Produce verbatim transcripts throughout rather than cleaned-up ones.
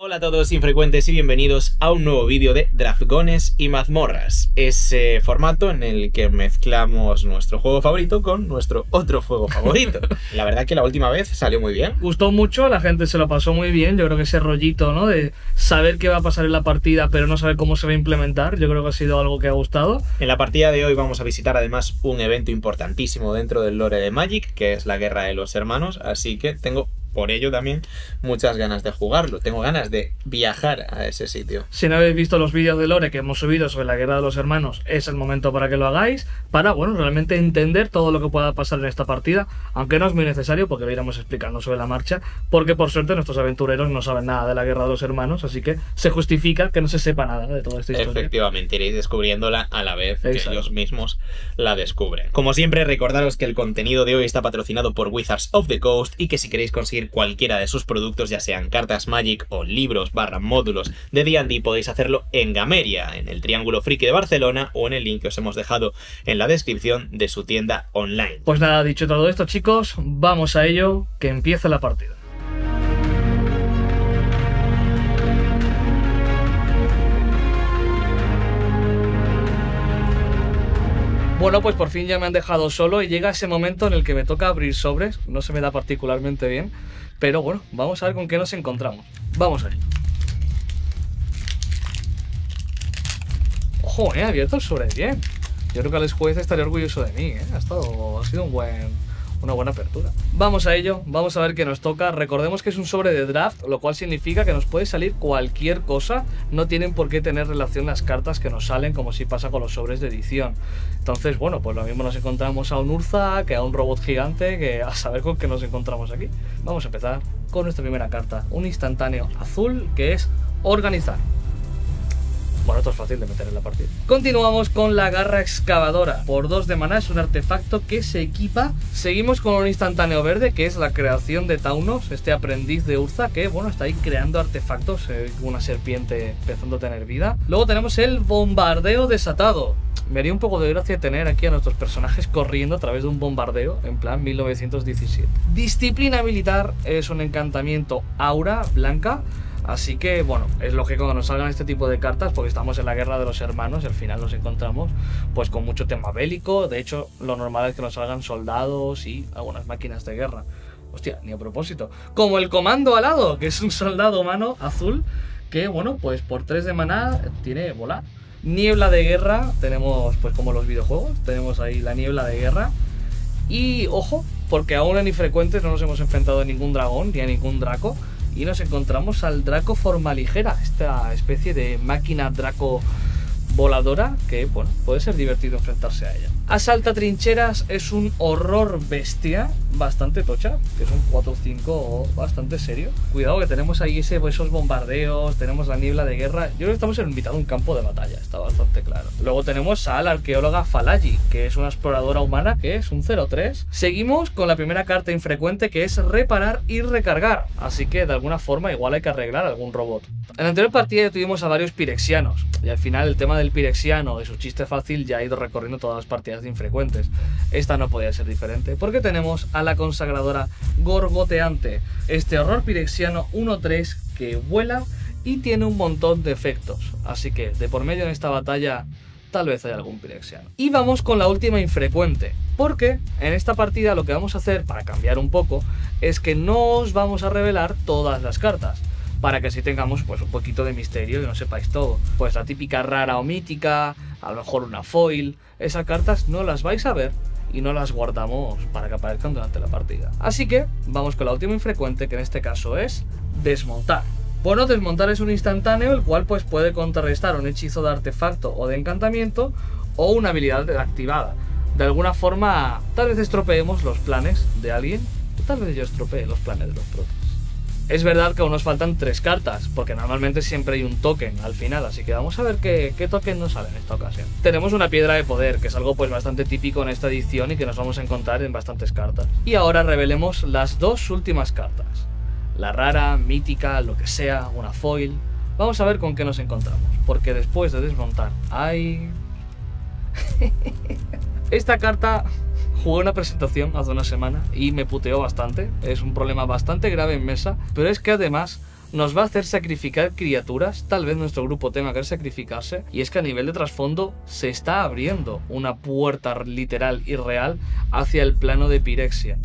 Hola a todos infrecuentes y bienvenidos a un nuevo vídeo de Drafgones y mazmorras, ese formato en el que mezclamos nuestro juego favorito con nuestro otro juego favorito. La verdad que la última vez salió muy bien. Gustó mucho, la gente se lo pasó muy bien. Yo creo que ese rollito, ¿no?, de saber qué va a pasar en la partida pero no saber cómo se va a implementar, yo creo que ha sido algo que ha gustado. En la partida de hoy vamos a visitar además un evento importantísimo dentro del lore de Magic, que es la Guerra de los Hermanos, así que tengo por ello también muchas ganas de jugarlo. Tengo ganas de viajar a ese sitio. Si no habéis visto los vídeos de lore que hemos subido sobre la Guerra de los Hermanos, es el momento para que lo hagáis, para, bueno, realmente entender todo lo que pueda pasar en esta partida, aunque no es muy necesario porque lo iremos explicando sobre la marcha, porque por suerte nuestros aventureros no saben nada de la Guerra de los Hermanos, así que se justifica que no se sepa nada de toda esta historia. Efectivamente, iréis descubriéndola a la vez Exacto. que ellos mismos la descubren. Como siempre, recordaros que el contenido de hoy está patrocinado por Wizards of the Coast y que si queréis conseguir cualquiera de sus productos, ya sean cartas Magic o libros barra módulos de D and D, podéis hacerlo en Gameria, en el Triángulo Friki de Barcelona, o en el link que os hemos dejado en la descripción de su tienda online. Pues nada, dicho todo esto, chicos, vamos a ello, que empieza la partida. Bueno, pues por fin ya me han dejado solo y llega ese momento en el que me toca abrir sobres. No se me da particularmente bien, pero bueno, vamos a ver con qué nos encontramos. Vamos a ello. Ojo, eh, he abierto el sobre bien. Yo creo que Alex Juez estaría orgulloso de mí, eh. Ha estado, ha sido un buen... una buena apertura. Vamos a ello, vamos a ver qué nos toca. Recordemos que es un sobre de draft, lo cual significa que nos puede salir cualquier cosa. No tienen por qué tener relación las cartas que nos salen, como si pasa con los sobres de edición. Entonces, bueno, pues lo mismo nos encontramos a un Urza, que a un robot gigante, que a saber con qué nos encontramos aquí. Vamos a empezar con nuestra primera carta, un instantáneo azul, que es organizar. Bueno, esto es fácil de meter en la partida. Continuamos con la garra excavadora. Por dos de maná, es un artefacto que se equipa. Seguimos con un instantáneo verde, que es la creación de Taunos, este aprendiz de Urza, que, bueno, está ahí creando artefactos, eh, una serpiente empezando a tener vida. Luego tenemos el bombardeo desatado. Me haría un poco de gracia tener aquí a nuestros personajes corriendo a través de un bombardeo, en plan mil novecientos diecisiete. Disciplina militar es un encantamiento aura blanca. Así que, bueno, es lógico que nos salgan este tipo de cartas porque estamos en la Guerra de los Hermanos y al final nos encontramos pues con mucho tema bélico. De hecho, lo normal es que nos salgan soldados y algunas máquinas de guerra. Hostia, ni a propósito. Como el comando alado, que es un soldado humano azul que, bueno, pues por tres de maná tiene volar. Niebla de guerra, tenemos pues como los videojuegos, tenemos ahí la niebla de guerra. Y, ojo, porque aún en infrecuentes no nos hemos enfrentado a ningún dragón ni a ningún draco. Y nos encontramos al Draco Formaligera, esta especie de máquina Draco voladora que, bueno, puede ser divertido enfrentarse a ella. Asalta trincheras es un horror bestia, bastante tocha, que es un cuatro cinco bastante serio. Cuidado que tenemos ahí ese, esos bombardeos, tenemos la niebla de guerra. Yo creo que estamos en mitad de un campo de batalla, está bastante claro. Luego tenemos a la arqueóloga Falagi, que es una exploradora humana, que es un cero tres. Seguimos con la primera carta infrecuente, que es reparar y recargar, así que de alguna forma igual hay que arreglar algún robot. En la anterior partida ya tuvimos a varios pirexianos, y al final el tema del pirexiano y su chiste fácil ya ha ido recorriendo todas las partidas de infrecuentes. Esta no podía ser diferente, porque tenemos a la consagradora gorgoteante, este horror pirexiano uno tres que vuela y tiene un montón de efectos, así que de por medio en esta batalla tal vez haya algún pirexiano. Y vamos con la última infrecuente, porque en esta partida lo que vamos a hacer, para cambiar un poco, es que no os vamos a revelar todas las cartas, para que así tengamos pues un poquito de misterio y no sepáis todo. Pues la típica rara o mítica, a lo mejor una foil, esas cartas no las vais a ver y no las guardamos para que aparezcan durante la partida. Así que vamos con la última infrecuente, que en este caso es desmontar. Bueno, desmontar es un instantáneo, el cual pues puede contrarrestar un hechizo de artefacto o de encantamiento o una habilidad activada. De alguna forma, tal vez estropeemos los planes de alguien, o tal vez yo estropee los planes de los protas. Es verdad que aún nos faltan tres cartas, porque normalmente siempre hay un token al final, así que vamos a ver qué, qué token nos sale en esta ocasión. Tenemos una piedra de poder, que es algo pues bastante típico en esta edición y que nos vamos a encontrar en bastantes cartas. Y ahora revelemos las dos últimas cartas. La rara, mítica, lo que sea, una foil. Vamos a ver con qué nos encontramos, porque después de desmontar hay... Esta carta jugué una presentación hace una semana y me puteó bastante. Es un problema bastante grave en mesa, pero es que además nos va a hacer sacrificar criaturas, tal vez nuestro grupo tenga que sacrificarse, y es que a nivel de trasfondo se está abriendo una puerta literal y real hacia el plano de Pirexia.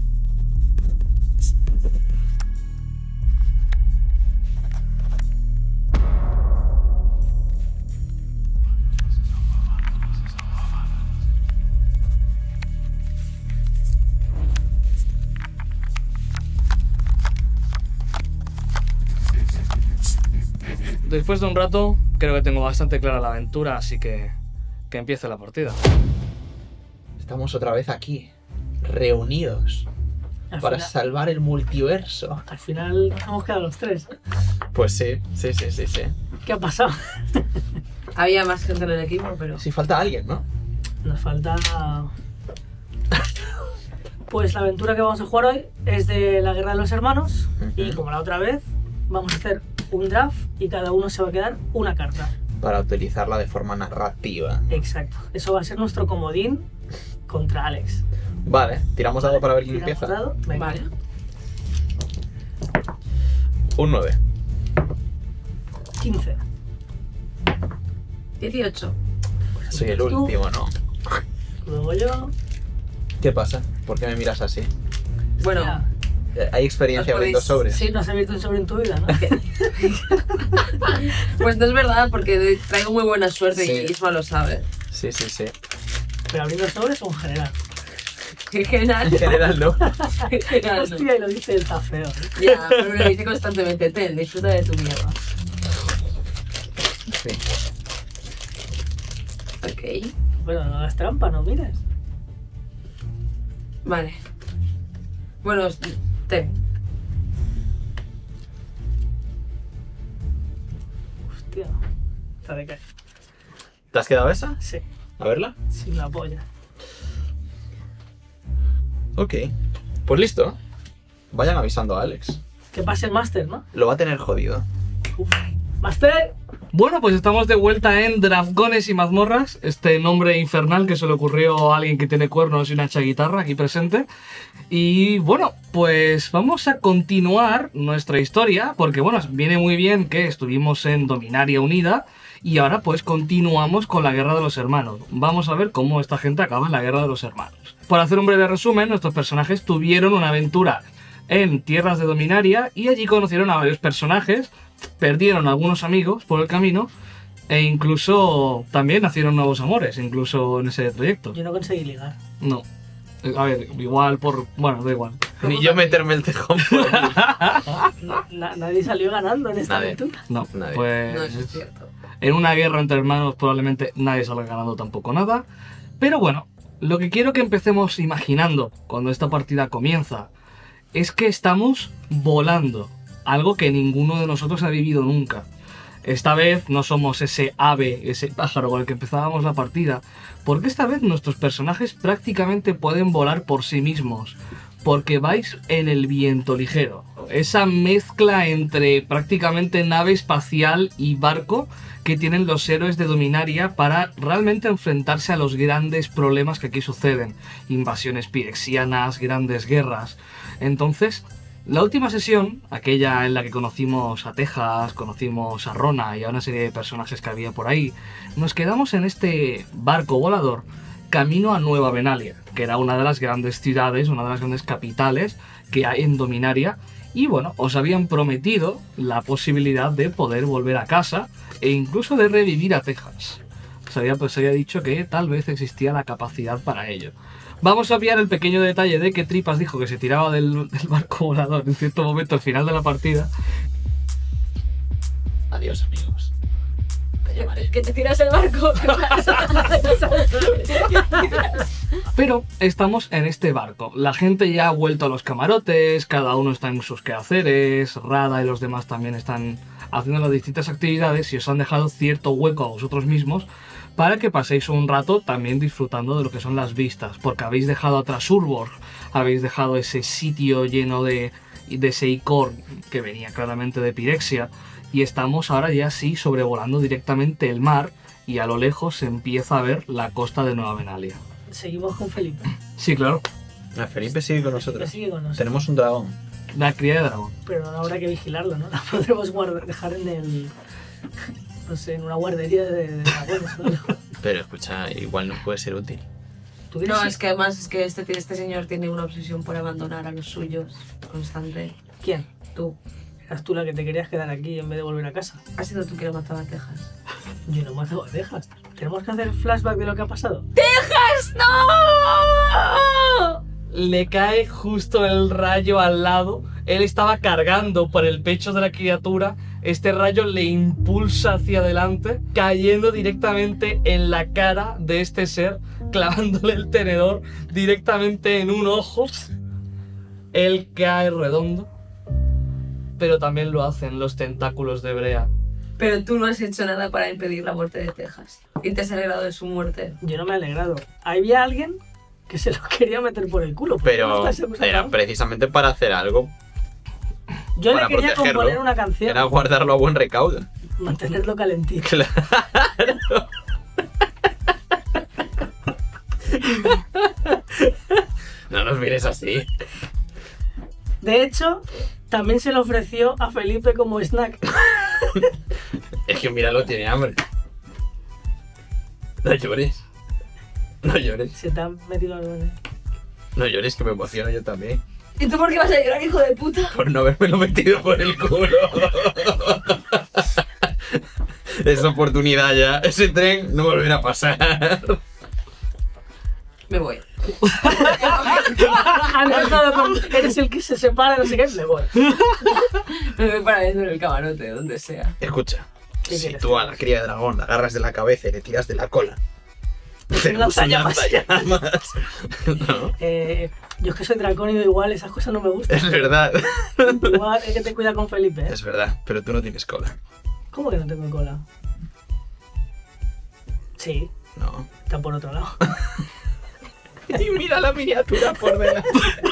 Después de un rato, creo que tengo bastante clara la aventura, así que que empiece la partida. Estamos otra vez aquí, reunidos, Al para final- salvar el multiverso. Al final nos hemos quedado los tres. Pues sí, sí, sí, sí, sí. ¿Qué ha pasado? Había más gente en el equipo, pero... Sí, falta alguien, ¿no? Nos falta... Pues la aventura que vamos a jugar hoy es de la Guerra de los Hermanos. Y como la otra vez, vamos a hacer un draft y cada uno se va a quedar una carta. Para utilizarla de forma narrativa. Exacto. Eso va a ser nuestro comodín contra Alex. Vale, tiramos dado para ver quién ¿Tiramos empieza. dado? Venga. Vale. Un nueve. quince. dieciocho. Soy el Tú. último, ¿no? Luego yo... ¿Qué pasa? ¿Por qué me miras así? Bueno, Ya. Eh, ¿Hay experiencia Os abriendo podéis- sobres? Sí, no has abierto un sobre en tu vida, ¿no? pues no es verdad porque traigo muy buena suerte Sí. y Isma lo sabe. Sí, sí, sí. Pero abriendo sobres o en general. En general, En general, ¿no? en general no. Hostia, y lo dice el está feo. Ya, pero me lo dice constantemente. Ten, disfruta de tu mierda. Sí. Ok. Bueno, no hagas trampa, no mires. Vale. Bueno, ten. Hostia. Está de caer. ¿Te has quedado esa? Sí, A verla. sin la polla. Ok. Pues listo. Vayan avisando a Alex. Que pase el máster, ¿no? Lo va a tener jodido. Uf. ¡Máster! Bueno, pues estamos de vuelta en Dragones y Mazmorras, este nombre infernal que se le ocurrió a alguien que tiene cuernos y una hacha guitarra aquí presente. Y bueno, pues vamos a continuar nuestra historia, porque bueno, viene muy bien que estuvimos en Dominaria Unida y ahora pues continuamos con la Guerra de los Hermanos. Vamos a ver cómo esta gente acaba en la Guerra de los Hermanos. Por hacer un breve resumen, nuestros personajes tuvieron una aventura en tierras de Dominaria y allí conocieron a varios personajes, perdieron algunos amigos por el camino e incluso también nacieron nuevos amores, incluso en ese trayecto. Yo no conseguí ligar. No. A ver, igual por... Bueno, da igual. Ni yo meterme el tejón por el... Na- nadie salió ganando en esta Nadie. aventura. No, Nadie. pues... No, eso es cierto. En una guerra entre hermanos probablemente nadie salga ganando tampoco nada. Pero bueno, lo que quiero que empecemos imaginando cuando esta partida comienza es que estamos volando. Algo que ninguno de nosotros ha vivido nunca. Esta vez no somos ese ave, ese pájaro con el que empezábamos la partida, porque esta vez nuestros personajes prácticamente pueden volar por sí mismos, porque vais en el viento ligero. Esa mezcla entre prácticamente nave espacial y barco que tienen los héroes de Dominaria para realmente enfrentarse a los grandes problemas que aquí suceden. Invasiones pirexianas, grandes guerras. Entonces, la última sesión, aquella en la que conocimos a Texas, conocimos a Rona y a una serie de personajes que había por ahí, nos quedamos en este barco volador camino a Nueva Benalia, que era una de las grandes ciudades, una de las grandes capitales que hay en Dominaria, y bueno, os habían prometido la posibilidad de poder volver a casa e incluso de revivir a Texas. Se había, pues, se había dicho que tal vez existía la capacidad para ello. Vamos a obviar el pequeño detalle de que Tripas dijo que se tiraba del, del barco volador en cierto momento al final de la partida. Adiós, amigos. Te llamaré. Que te tiras el barco. ¿Qué pasa? Pero estamos en este barco. La gente ya ha vuelto a los camarotes, cada uno está en sus quehaceres, Rada y los demás también están haciendo las distintas actividades y os han dejado cierto hueco a vosotros mismos para que paséis un rato también disfrutando de lo que son las vistas, porque habéis dejado atrás Urborg, habéis dejado ese sitio lleno de, de ese icor que venía claramente de Pirexia, y estamos ahora ya sí sobrevolando directamente el mar y a lo lejos se empieza a ver la costa de Nueva Benalia. Seguimos con Felipe. Sí, claro. Ah, Felipe sigue con nosotros. Felipe sigue con nosotros. Tenemos un dragón. La cría de dragón. Pero habrá que vigilarlo, ¿no? La podremos guardar, dejar en el... No sé, en una guardería de, de dragones o algo. Pero escucha, igual nos puede ser útil. ¿Tú crees? No, Sí. es que además es que este, este señor tiene una obsesión por abandonar a los suyos constante. ¿Quién? Tú. Eras tú la que te querías quedar aquí en vez de volver a casa. Has sido tú quien lo mataba a Texas. Yo no mato a Texas. ¿Tenemos que hacer flashback de lo que ha pasado? ¡Texas, no! Le cae justo el rayo al lado. Él estaba cargando por el pecho de la criatura. Este rayo le impulsa hacia adelante, cayendo directamente en la cara de este ser, clavándole el tenedor directamente en un ojo. Él cae redondo, pero también lo hacen los tentáculos de Brea. Pero tú no has hecho nada para impedir la muerte de Texas. Y te has alegrado de su muerte. Yo no me he alegrado. Había alguien que se lo quería meter por el culo. ¿Por qué no Pero estás acusando? era precisamente para hacer algo. Yo para le quería protegerlo. componer una canción. Era guardarlo a buen recaudo. Mantenerlo calentito. Claro. No nos mires así. De hecho, también se le ofreció a Felipe como snack. Es que míralo, tiene hambre. No llores. No llores. Se te ha metido algo en él. No llores, que me emociono yo también. ¿Y tú por qué vas a llorar, hijo de puta? Por no habérmelo metido por el culo. Esa oportunidad ya. Ese tren no volverá a pasar. Me voy. Han empezado con eres el que se separa, no sé qué, me voy. Me voy para dentro del camarote, donde sea. Escucha, ¿Qué si quieres tú que a la cría de dragón la agarras de la cabeza y le tiras de la cola, tenemos un lanzallamas. lanzallamas. No, Eh, yo es que soy dracónido igual, esas cosas no me gustan. es verdad. Igual hay que te cuida con Felipe, ¿eh? Es verdad, pero tú no tienes cola. ¿Cómo que no tengo cola? Sí, No. está por otro lado. Y mira la miniatura por delante.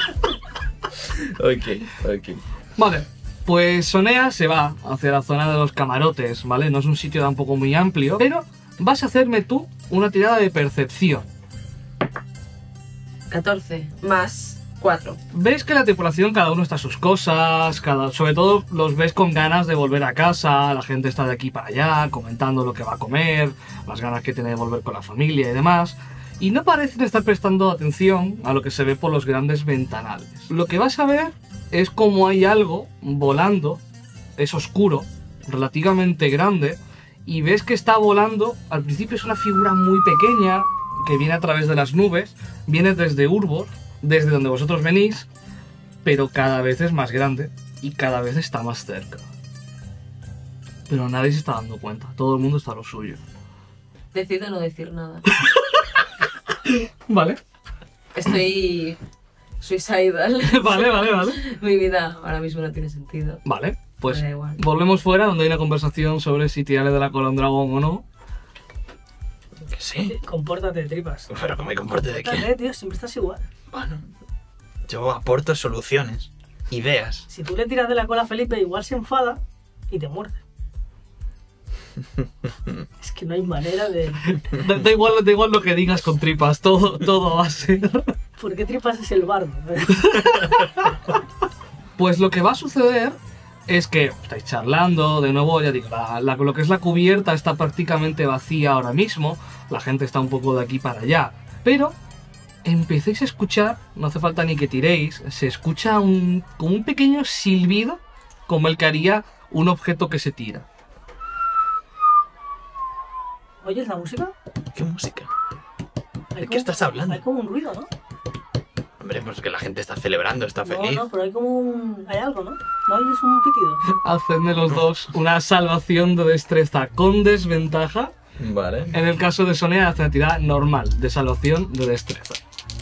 Ok, ok. Vale, pues Sonea se va hacia la zona de los camarotes, ¿vale? No es un sitio tampoco muy amplio, pero vas a hacerme tú una tirada de percepción. catorce más cuatro. Ves que la tripulación, cada uno está a sus cosas, cada, sobre todo los ves con ganas de volver a casa, la gente está de aquí para allá, comentando lo que va a comer, las ganas que tiene de volver con la familia y demás, y no parecen estar prestando atención a lo que se ve por los grandes ventanales. Lo que vas a ver es como hay algo volando, es oscuro, relativamente grande, y ves que está volando, al principio es una figura muy pequeña, que viene a través de las nubes, viene desde Urbor, desde donde vosotros venís, pero cada vez es más grande y cada vez está más cerca. Pero nadie se está dando cuenta, todo el mundo está a lo suyo. Decido no decir nada. Vale, Estoy suicidal. vale, vale, vale. Mi vida ahora mismo no tiene sentido. Vale, pues Me da igual. volvemos fuera donde hay una conversación sobre si tirarle de la cola a un dragón o no. Que sí. Compórtate, tripas. Pero que me comporte de Compórtate, qué. tío, siempre estás igual. Bueno, yo aporto soluciones, ideas. Si tú le tiras de la cola a Felipe, igual se enfada y te muerde. Es que no hay manera de... Da, da igual, da igual lo que digas con tripas, todo, todo va a ser. ¿Por qué tripas es el bardo? Pues lo que va a suceder es que estáis charlando, de nuevo, ya digo, la, la- lo que es la cubierta está prácticamente vacía ahora mismo, la gente está un poco de aquí para allá, pero empecéis a escuchar, no hace falta ni que tiréis, se escucha un, como un pequeño silbido, como el que haría un objeto que se tira. ¿Oyes la música? ¿Qué música? Hay ¿De qué como- estás hablando? Hay como un ruido, ¿no? Hombre, pues que la gente está celebrando, está No, feliz. no, pero hay como un... Hay algo, ¿no? ¿No oyes un pitido? Hacedme los dos una salvación de destreza con desventaja. Vale. En el caso de Sonia, hace una tirada normal de salvación de destreza.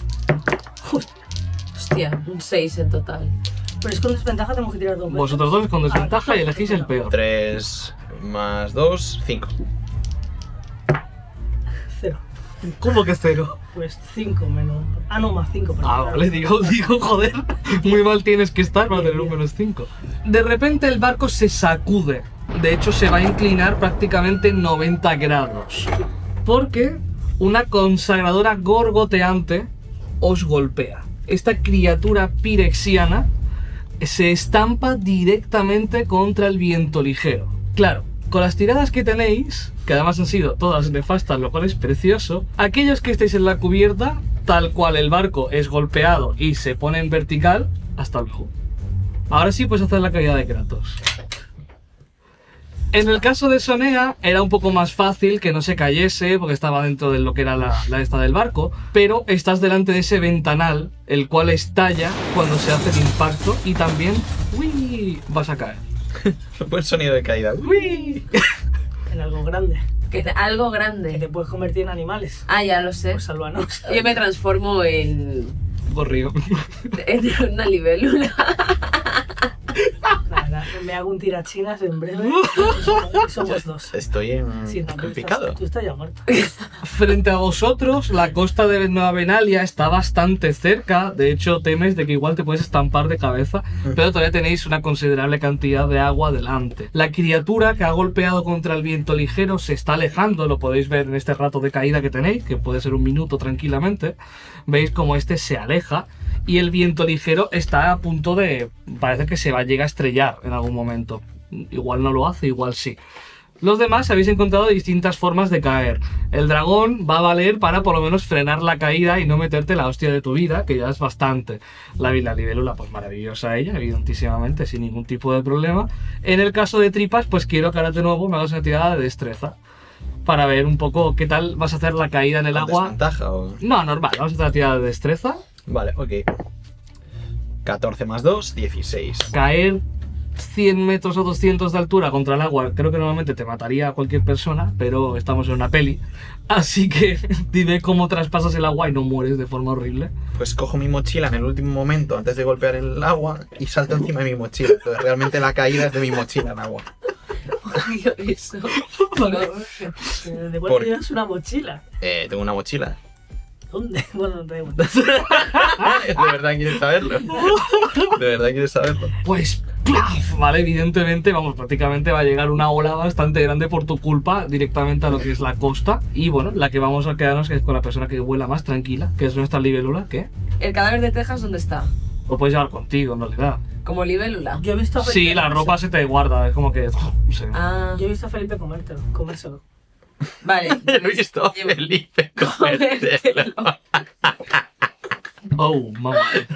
Hostia, un seis en total. Pero es con desventaja, tenemos que tirar dos veces. Vosotros dos con desventaja y elegís el peor. tres más dos, cinco. Cero. ¿Cómo que cero? Pues cinco menos... Ah, no, más cinco. Ah, vale, digo, digo, joder, muy mal tienes que estar para tener un menos cinco. De repente el barco se sacude, de hecho se va a inclinar prácticamente noventa grados, porque una consagradora gorgoteante os golpea. Esta criatura pirexiana se estampa directamente contra el viento ligero. Claro, con las tiradas que tenéis, que además han sido todas nefastas, lo cual es precioso, aquellos que estéis en la cubierta, tal cual el barco es golpeado y se pone en vertical, hasta luego. Ahora sí puedes hacer la caída de Kratos. En el caso de Sonea era un poco más fácil que no se cayese porque estaba dentro de lo que era la, la esta del barco, pero estás delante de ese ventanal, el cual estalla cuando se hace el impacto y también, ¡uy!, vas a caer. Buen sonido de caída. ¡Uy! En algo grande. Que te- algo Que grande. te puedes convertir en animales. Ah, ya lo sé. Pues sálvanos. Yo me transformo en, Gorrío. en una libélula. Nada, nada, me hago un tirachinas en breve. y somos, y somos dos. Estoy en, Sí, no, tú en picado. estás, tú estás ya muerto. Frente a vosotros, la costa de Nueva Benalia está bastante cerca. De hecho, temes de que igual te puedes estampar de cabeza, pero todavía tenéis una considerable cantidad de agua delante. La criatura que ha golpeado contra el viento ligero se está alejando, lo podéis ver en este rato de caída que tenéis, que puede ser un minuto tranquilamente. Veis como este se aleja y el viento ligero está a punto de... parece que se va a llegar a estrellar en algún momento. Igual no lo hace, igual sí. Los demás habéis encontrado distintas formas de caer. El dragón va a valer para por lo menos frenar la caída y no meterte la hostia de tu vida, que ya es bastante. La, la libélula, pues maravillosa ella, evidentísimamente, sin ningún tipo de problema. En el caso de tripas, pues quiero que ahora de nuevo me hagas una tirada de destreza. Para ver un poco qué tal vas a hacer la caída en el ¿Con agua. desventaja o...? No, normal, vamos a hacer la tirada de destreza. Vale, ok. catorce más dos, dieciséis. Caer cien metros o doscientos de altura contra el agua, creo que normalmente te mataría a cualquier persona, pero estamos en una peli. Así que dime cómo traspasas el agua y no mueres de forma horrible. Pues cojo mi mochila en el último momento antes de golpear el agua y salto encima de mi mochila. Entonces realmente la caída es de mi mochila en agua. Odio eso. ¿De Por- cuál llevas una mochila? Eh, tengo una mochila. ¿Dónde? Bueno, no tengo. ¿De verdad quieres saberlo? ¿De verdad quieres saberlo? Pues, ¡plaf! Vale, evidentemente, vamos, prácticamente va a llegar una ola bastante grande por tu culpa directamente a lo que es la costa. Y bueno, la que vamos a quedarnos es con la persona que vuela más tranquila, que es nuestra libélula, ¿qué? ¿El cadáver de Texas dónde está? Lo puedes llevar contigo, en realidad. Como libélula. Yo he visto a Sí, Felipe la ropa se te guarda, es como que... no sé. Ah, Yo he visto a Felipe comértelo, comérselo. vale. He visto a Llevo- Felipe comértelo. Oh, mamá.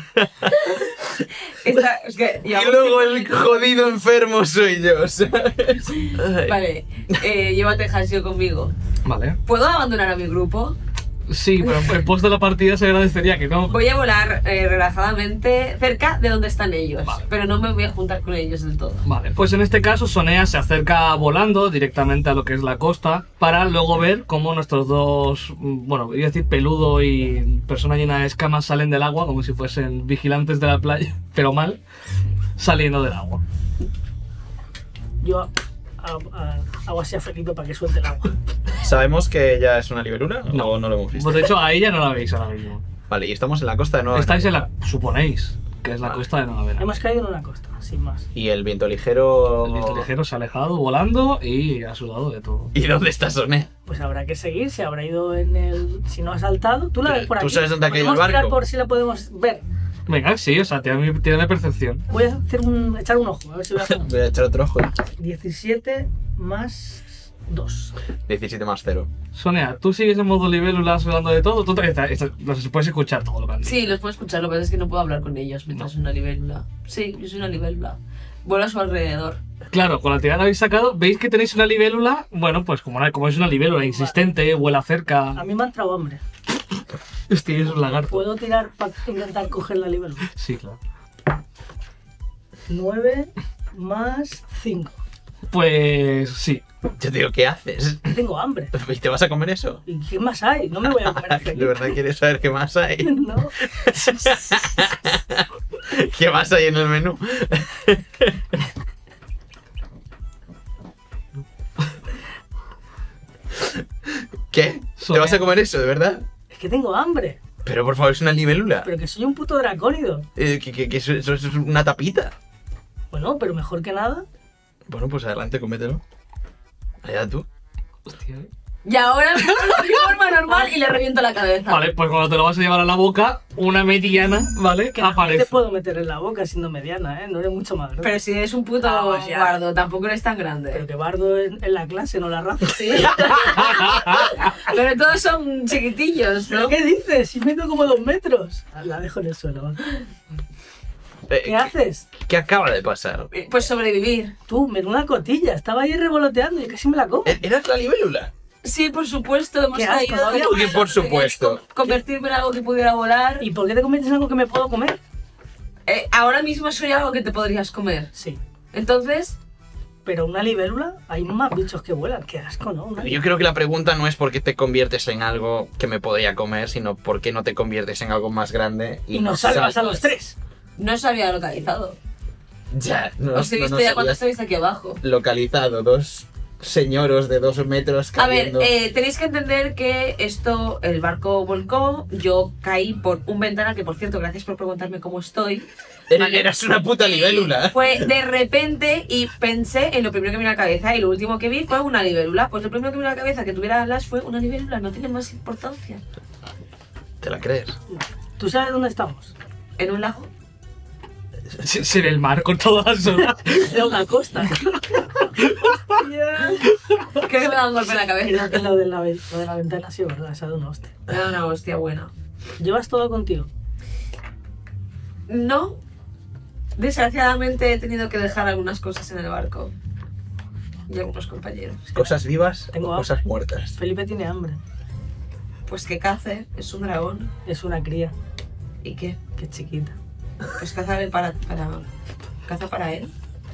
Esta- es que Y llevamos luego cinco el minutos. jodido enfermo soy yo, ¿sabes? Ay. Vale, eh, llevo a Texas yo conmigo. Vale. ¿Puedo abandonar a mi grupo? Sí, pero en pos de la partida se agradecería que no... Voy a volar eh, relajadamente cerca de donde están ellos, Vale. pero no me voy a juntar con ellos del todo. Vale, pues en este caso Sonea se acerca volando directamente a lo que es la costa para luego ver cómo nuestros dos, mm, bueno, iba a decir peludo y persona llena de escamas salen del agua como si fuesen vigilantes de la playa, pero mal, saliendo del agua. Yo a- a- hago así a Felipe para que suelte el agua. ¿Sabemos que ella es una libélula No. o no lo hemos visto? Pues de hecho a ella no la veis ahora mismo. Vale, y estamos en la costa de Nueva Estáis en Zelanda. la, suponéis, que es la Vale. costa de Nueva Zelanda. Hemos caído en una costa, sin más. Y el viento ligero... El viento ligero se ha alejado volando y ha sudado de todo. ¿Y dónde está Soné? Pues habrá que seguir, se habrá ido en el... Si no ha saltado, tú la Pero ves por ¿tú aquí. sabes dónde ha caído el Podemos tirar barco? por si la podemos ver. Venga, sí, o sea, tírame, tírame percepción. Voy a hacer un, echar un ojo, a ver si voy a hacer un... Voy a echar otro ojo. diecisiete más dos. diecisiete más cero. Sonea, ¿tú sigues en modo libélula sudando de todo? Tú te- esta- esta- los- puedes escuchar todo lo que han dicho. Sí, los puedo escuchar, lo que pasa es que no puedo hablar con ellos mientras soy una libélula. Sí, yo soy una libélula. Vuelo a su alrededor. Claro, con la tirada que habéis sacado, veis que tenéis una libélula. Bueno, pues como, una- como es una libélula insistente, vuela A cerca. mí me ha entrado hambre. Hostia, es un lagarto. ¿Puedo tirar para intentar coger la libélula? Sí, claro. nueve más cinco. Pues sí. Yo digo, ¿qué haces? Tengo hambre. ¿Y te vas a comer eso? ¿Y qué más hay? No me voy a comer a ¿De Felipe. verdad quieres saber qué más hay? No. ¿Qué más hay en el menú? ¿Qué? ¿Te vas a comer eso, de verdad? Es que tengo hambre. Pero por favor, es una libélula. Pero que soy un puto dracónido. Eh, que, que- que eso, eso es una tapita. Bueno, pero mejor que nada. Bueno, pues adelante, cómetelo. Allá tú. Hostia, eh. Y ahora me pongo de forma normal y le reviento la cabeza. Vale, pues cuando te lo vas a llevar a la boca, una mediana, ¿vale? Que también Aparece. te puedo meter en la boca siendo mediana, ¿eh? No eres mucho más grande. Pero si eres un puto Ah, pues ya. bardo, tampoco eres tan grande. Pero que bardo en, en la clase, no la raza. Sí. Pero todos son chiquitillos, ¿Pero ¿no? qué dices? Si mido como dos metros. La dejo en el suelo. ¿Va? Eh, ¿Qué haces? ¿Qué acaba de pasar? Pues sobrevivir. Tú, menuda cotilla. Estaba ahí revoloteando y casi me la como. ¿E- ¿Eras la libélula? Sí, por supuesto, hemos Qué asco, caído. ¿no? ¿Cómo que por supuesto? Convertirme en algo que pudiera volar. ¿Y por qué te conviertes en algo que me puedo comer? Eh, ahora mismo soy algo que te podrías comer. Sí. Entonces, Pero una libélula, hay más bichos que vuelan. Qué asco, ¿no? Una Yo creo que la pregunta no es por qué te conviertes en algo que me podría comer, sino por qué no te conviertes en algo más grande y, Y nos salvas a los tres. no se había localizado. Ya, no, Os he no visto nos ya cuando habías estabais aquí abajo. localizado dos señoros de dos metros A ver, cayendo. eh, tenéis que entender que esto, el barco volcó, yo caí por un ventanal, que por cierto, gracias por preguntarme cómo estoy. Eres- vale. Eras una puta libélula. Fue de repente y pensé en lo primero que me vino a la cabeza y lo último que vi fue una libélula. Pues lo primero que me vino a la cabeza que tuviera alas fue una libélula, no tiene más importancia. ¿Te la crees? ¿Tú sabes dónde estamos? En un lago. Se, se ve el mar con todas las olas. En una costa. Creo que me da un golpe en la Creo cabeza. que lo de la, ve- lo de la ventana sí, ¿verdad? Esa de una hostia. Me da una hostia buena. ¿Llevas todo contigo? No. Desgraciadamente he tenido que dejar algunas cosas en el barco. Y algunos compañeros. ¿Cosas vivas Tengo o hambre. cosas muertas? Felipe tiene hambre. Pues que cace, es un dragón. Es una cría. ¿Y qué? Que es chiquita. Pues caza para, para, caza para él.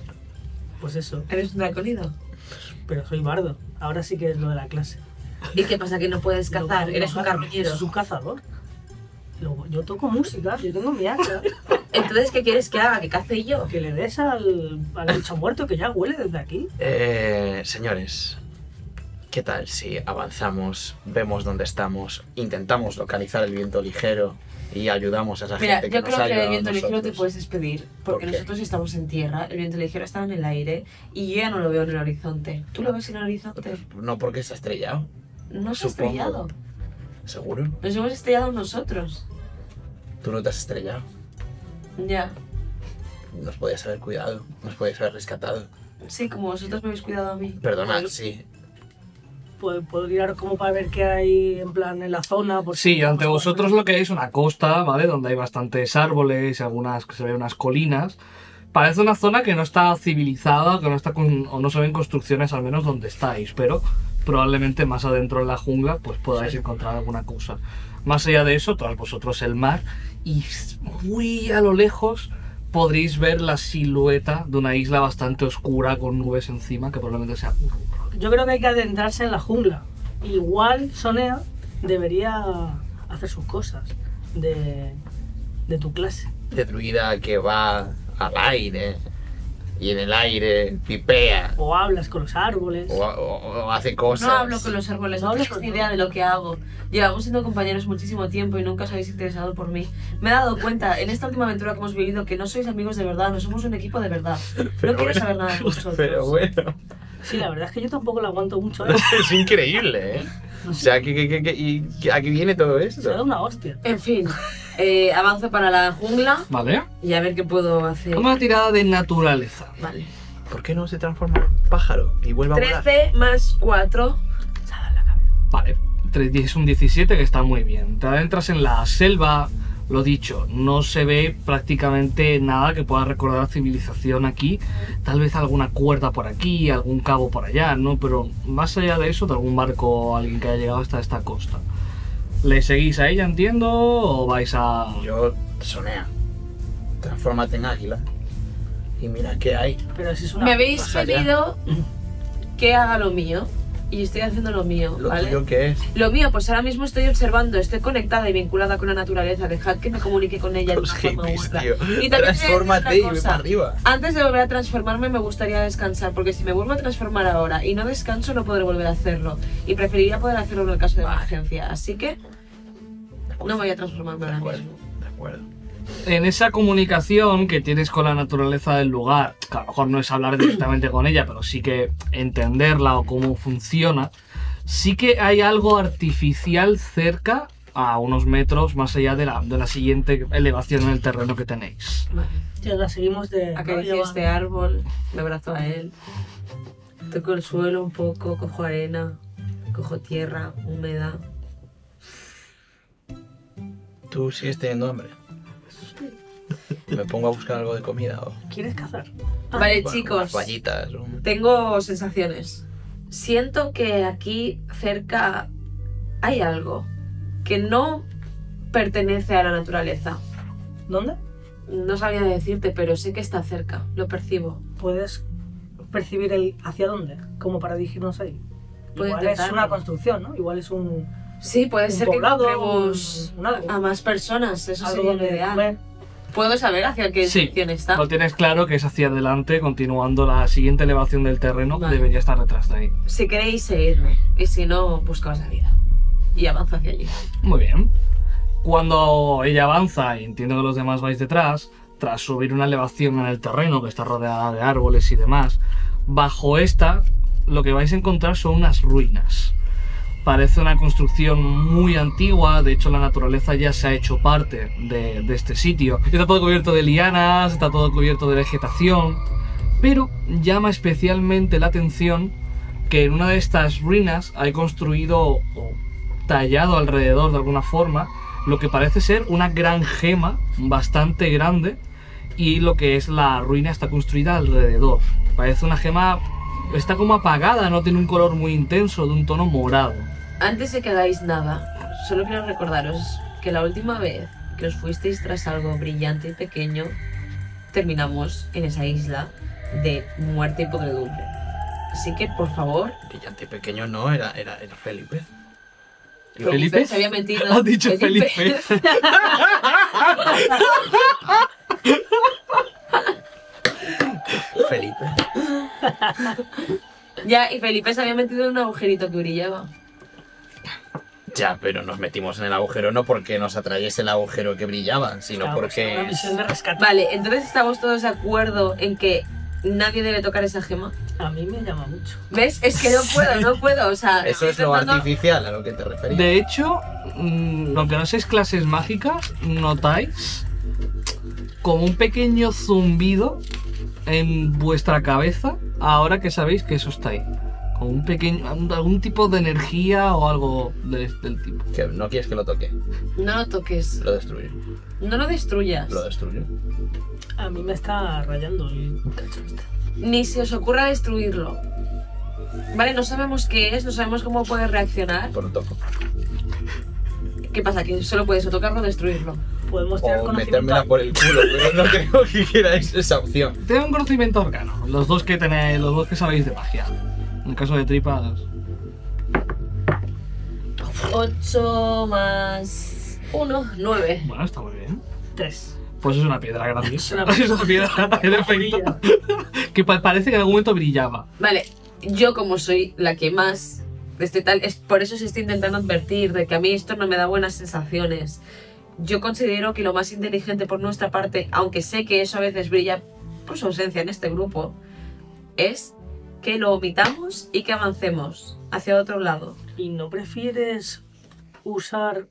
Pues eso. Eres un draconido. Pero soy bardo. Ahora sí que es lo de la clase. ¿Y qué pasa? Que no puedes cazar, Lo- eres lo un caza- carroñero. Es un cazador. Luego, yo toco música, yo tengo mi hacha. Entonces, ¿qué quieres que haga? ¿Que cace yo? Que le des al, al bicho muerto que ya huele desde aquí. Eh, señores, ¿qué tal si avanzamos, vemos dónde estamos, intentamos localizar el viento ligero y ayudamos a esa Mira, gente que yo nos creo ha que el ayudado a viento ligero te nosotros? puedes despedir. Porque ¿Por qué? nosotros estamos en tierra, el viento ligero está en el aire y yo ya no lo veo en el horizonte. ¿Tú lo ves en el horizonte? No porque se ha estrellado, No se ha Supongo. estrellado. seguro. Nos hemos estrellado nosotros. Tú no te has estrellado. Ya. Nos podías haber cuidado, nos podías haber rescatado. Sí, como vosotros me habéis cuidado a mí. Perdona, Pues, sí. Puedo, puedo tirar como para ver qué hay en plan en la zona. Por Sí, si- ante vosotros lo que hay es una costa, ¿vale? Donde hay bastantes árboles, algunas que se ven unas colinas. Parece una zona que no está civilizada, que no está con, o no se ven construcciones al menos donde estáis, pero probablemente más adentro en la jungla pues podáis encontrar alguna cosa. Más allá de eso, tras vosotros el mar y muy a lo lejos podréis ver la silueta de una isla bastante oscura con nubes encima que probablemente sea Uruk. Yo creo que hay que adentrarse en la jungla. Igual Sonea debería hacer sus cosas de, de tu clase. De druida que va al aire y en el aire pipea O hablas con los árboles. o, o- o hace cosas. No hablo con los árboles, No no hablo tenéis con ni todo. idea de lo que hago. Llevamos siendo compañeros muchísimo tiempo y nunca os habéis interesado por mí. Me he dado cuenta en esta última aventura que hemos vivido que no sois amigos de verdad, no somos un equipo de verdad. No quiero bueno, saber nada de vosotros. Pero bueno, Sí, la verdad es que yo tampoco la aguanto mucho. ¿eh? es increíble, ¿eh? O sea, ¿qué, qué, qué, qué- y qué- ¿a qué viene todo Se da esto? una hostia. En fin, eh, avanzo para la jungla ¿Vale? y a ver qué puedo hacer. Una tirada de naturaleza. Vale. ¿Por qué no se transforma en pájaro y vuelve a volar? trece más cuatro. Vale, tres- es un diecisiete que está muy bien. Te adentras en la selva, lo dicho, no se ve prácticamente nada que pueda recordar civilización aquí. Tal vez alguna cuerda por aquí, algún cabo por allá, ¿no? Pero más allá de eso, de algún barco o alguien que haya llegado hasta esta costa. ¿Le seguís a ella, entiendo, o vais a...? Yo, Sonea, transfórmate en águila y mira qué hay. Pero si es una. Me habéis Más allá. pedido que haga lo mío y estoy haciendo lo mío, Lo ¿vale? tuyo que es. Lo mío, pues ahora mismo estoy observando, estoy conectada y vinculada con la naturaleza. Dejad que me comunique con ella de Los una forma u hippies, otra. tío. Y también te voy a decir Transfórmate una y ve cosa. para arriba. Antes de volver a transformarme me gustaría descansar, porque si me vuelvo a transformar ahora y no descanso no podré volver a hacerlo. Y preferiría poder hacerlo en el caso de Vale. emergencia. Así que no voy a transformarme De ahora acuerdo, mismo. de acuerdo. En esa comunicación que tienes con la naturaleza del lugar, que a lo mejor no es hablar directamente con ella, pero sí que entenderla o cómo funciona, Sí que hay algo artificial cerca, a unos metros más allá de la, de la siguiente elevación en el terreno que tenéis. Vale. Ya la seguimos de... Acaricio este árbol, me abrazo a él, toco el suelo un poco, cojo arena, cojo tierra húmeda. Tú sigues teniendo hambre. Me pongo a buscar algo de comida o... ¿Quieres cazar? Vale, bueno, chicos, unas vallitas. un- tengo sensaciones. Siento que aquí cerca hay algo que no pertenece a la naturaleza. ¿Dónde? No sabría decirte, pero sé que está cerca, lo percibo. ¿Puedes percibir el hacia dónde? Como para dirigirnos ahí. Puedo Igual es intentarlo. una construcción, ¿no? Igual es un... Sí, puede Un ser poblado, que encontremos un- un algo. a más personas, eso algo sería lo donde ideal. comer. ¿Puedo saber hacia qué Sí, dirección está? lo tienes claro que es hacia adelante, continuando la siguiente elevación del terreno, Vale. debería estar detrás de ahí. Si queréis seguirme, y si no, buscaos la vida. Y avanzo hacia allí. Muy bien. Cuando ella avanza y entiendo que los demás vais detrás, tras subir una elevación en el terreno que está rodeada de árboles y demás, bajo esta lo que vais a encontrar son unas ruinas. Parece una construcción muy antigua, de hecho la naturaleza ya se ha hecho parte de, de este sitio. Está todo cubierto de lianas, está todo cubierto de vegetación, pero llama especialmente la atención que en una de estas ruinas hay construido o tallado alrededor de alguna forma lo que parece ser una gran gema bastante grande, y lo que es la ruina está construida alrededor. Parece una gema, está como apagada, no tiene un color muy intenso, de un tono morado. Antes de que hagáis nada, solo quiero recordaros que la última vez que os fuisteis tras algo brillante y pequeño, terminamos en esa isla de muerte y podredumbre. Así que, por favor, Brillante pequeño no, era, era, era Felipe. ¿Felipe? se había metido. ¿Has dicho Felipe? Felipe. Ya, y Felipe se había metido en un agujerito que brillaba. Ya, pero nos metimos en el agujero no porque nos atrayese el agujero que brillaba, sino Claro, es porque... una misión de rescate. Vale, entonces estamos todos de acuerdo en que nadie debe tocar esa gema. A mí me llama mucho. ¿Ves? Es que no puedo, no puedo. O sea, Eso estoy es lo intentando- artificial a lo que te referías. De hecho, mm, aunque no seáis clases mágicas, notáis como un pequeño zumbido en vuestra cabeza ahora que sabéis que eso está ahí. Como un pequeño, algún tipo de energía o algo de- del tipo. Que no quieres que lo toque, No lo toques. lo destruyo. No lo destruyas. Lo destruyo. A mí me está rayando el cacho este. Ni se os ocurra destruirlo. Vale, no sabemos qué es, no sabemos cómo puede reaccionar. Por un toco. ¿Qué pasa? Que solo puedes o tocarlo o destruirlo. Podemos tener O conocimiento. metérmela por el culo, pero no creo que queráis esa opción. Tened un conocimiento arcano, los dos que tenéis, los dos que sabéis de magia. En caso de tripas, ocho más uno, nueve. bueno, está muy bien. Tres. Pues es una piedra grande. Es una Es una piedra, en efecto. Que pa- parece que en algún momento brillaba. Vale, yo como soy la que más de este tal, es por eso os estoy intentando advertir de que a mí esto no me da buenas sensaciones. Yo considero que lo más inteligente por nuestra parte, aunque sé que eso a veces brilla por su ausencia en este grupo, es que lo omitamos y que avancemos hacia otro lado. ¿Y no prefieres usar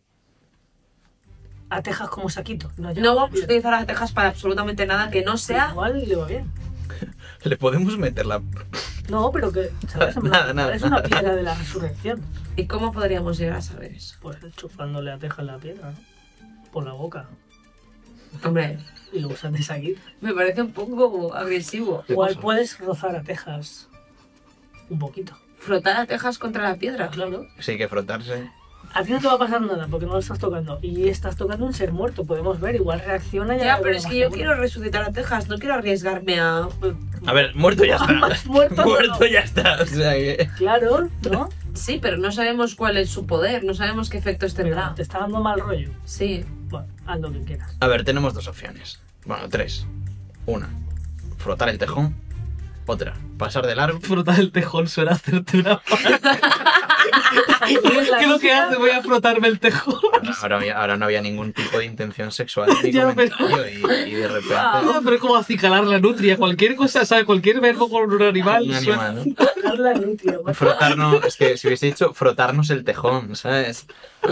a Tejas como saquito? No vamos a utilizar las tejas para absolutamente nada que no sea... Igual le va bien. Le podemos meter la... No, pero que, ¿sabes? En plan, Nada, nada, es una nada. piedra de la resurrección. ¿Y cómo podríamos llegar a saber eso? Pues chupándole a Tejas la piedra, ¿no? Por la boca. Hombre, Y lo usas de saquito. me parece un poco agresivo. ¿Qué Igual pasa? puedes rozar a Tejas un poquito. Frotar a tejas contra la piedra. Claro. Sí, hay que frotarse. A ti no te va a pasar nada porque no lo estás tocando. Y estás tocando un ser muerto, podemos ver. Igual reacciona y Ya, algo pero de es que magia yo buena. quiero resucitar a Tejas, no quiero arriesgarme a... A ver, muerto ya está. Más muerto, Muerto no. ya está. O sea que... Claro, ¿no? Sí, pero no sabemos cuál es su poder, no sabemos qué efectos tendrá. Te está dando mal rollo. Sí. Bueno, haz lo que quieras. A ver, tenemos dos opciones. Bueno, tres. Una, frotar el tejón. Otra, pasar de largo. Frotar el tejón suena hacerte una Sacúdes la ¿Qué es lo que nutria. hace? Voy a frotarme el tejón. Ahora, había- ahora no había ningún tipo de intención sexual ni Ya, pero- comentario y, y de repente... Ah, pero es como acicalar la nutria. Cualquier cosa, ¿sabes? Cualquier verbo con un animal. Un suena- animal, ¿no? Sacar la nutria, what the Frotarnos, es que si hubiese dicho frotarnos el tejón, ¿sabes?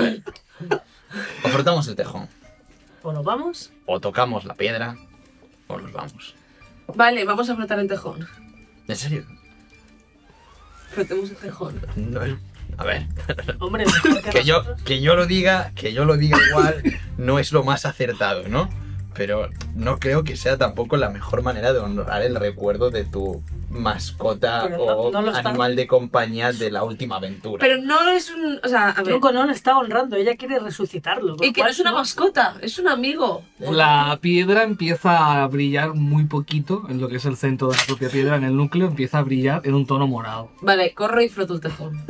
O frotamos el tejón, O nos vamos. o tocamos la piedra, o nos vamos. Vale, vamos a frotar el tejón. ¿En serio? Frotemos el tejón. No, a ver, Hombre, mejor que que yo, nosotros. que yo lo diga, que yo lo diga igual, no es lo más acertado, ¿no? Pero no creo que sea tampoco la mejor manera de honrar el recuerdo de tu mascota Pero no- o no lo está- animal de compañía de la última aventura. Pero no es un... O sea, a ver... Tronco no le está honrando, ella quiere resucitarlo. con Y que no cual es una mascota, es un amigo. La piedra empieza a brillar muy poquito en lo que es el centro de la propia piedra, en el núcleo empieza a brillar en un tono morado. Vale, corro y froto el tejón.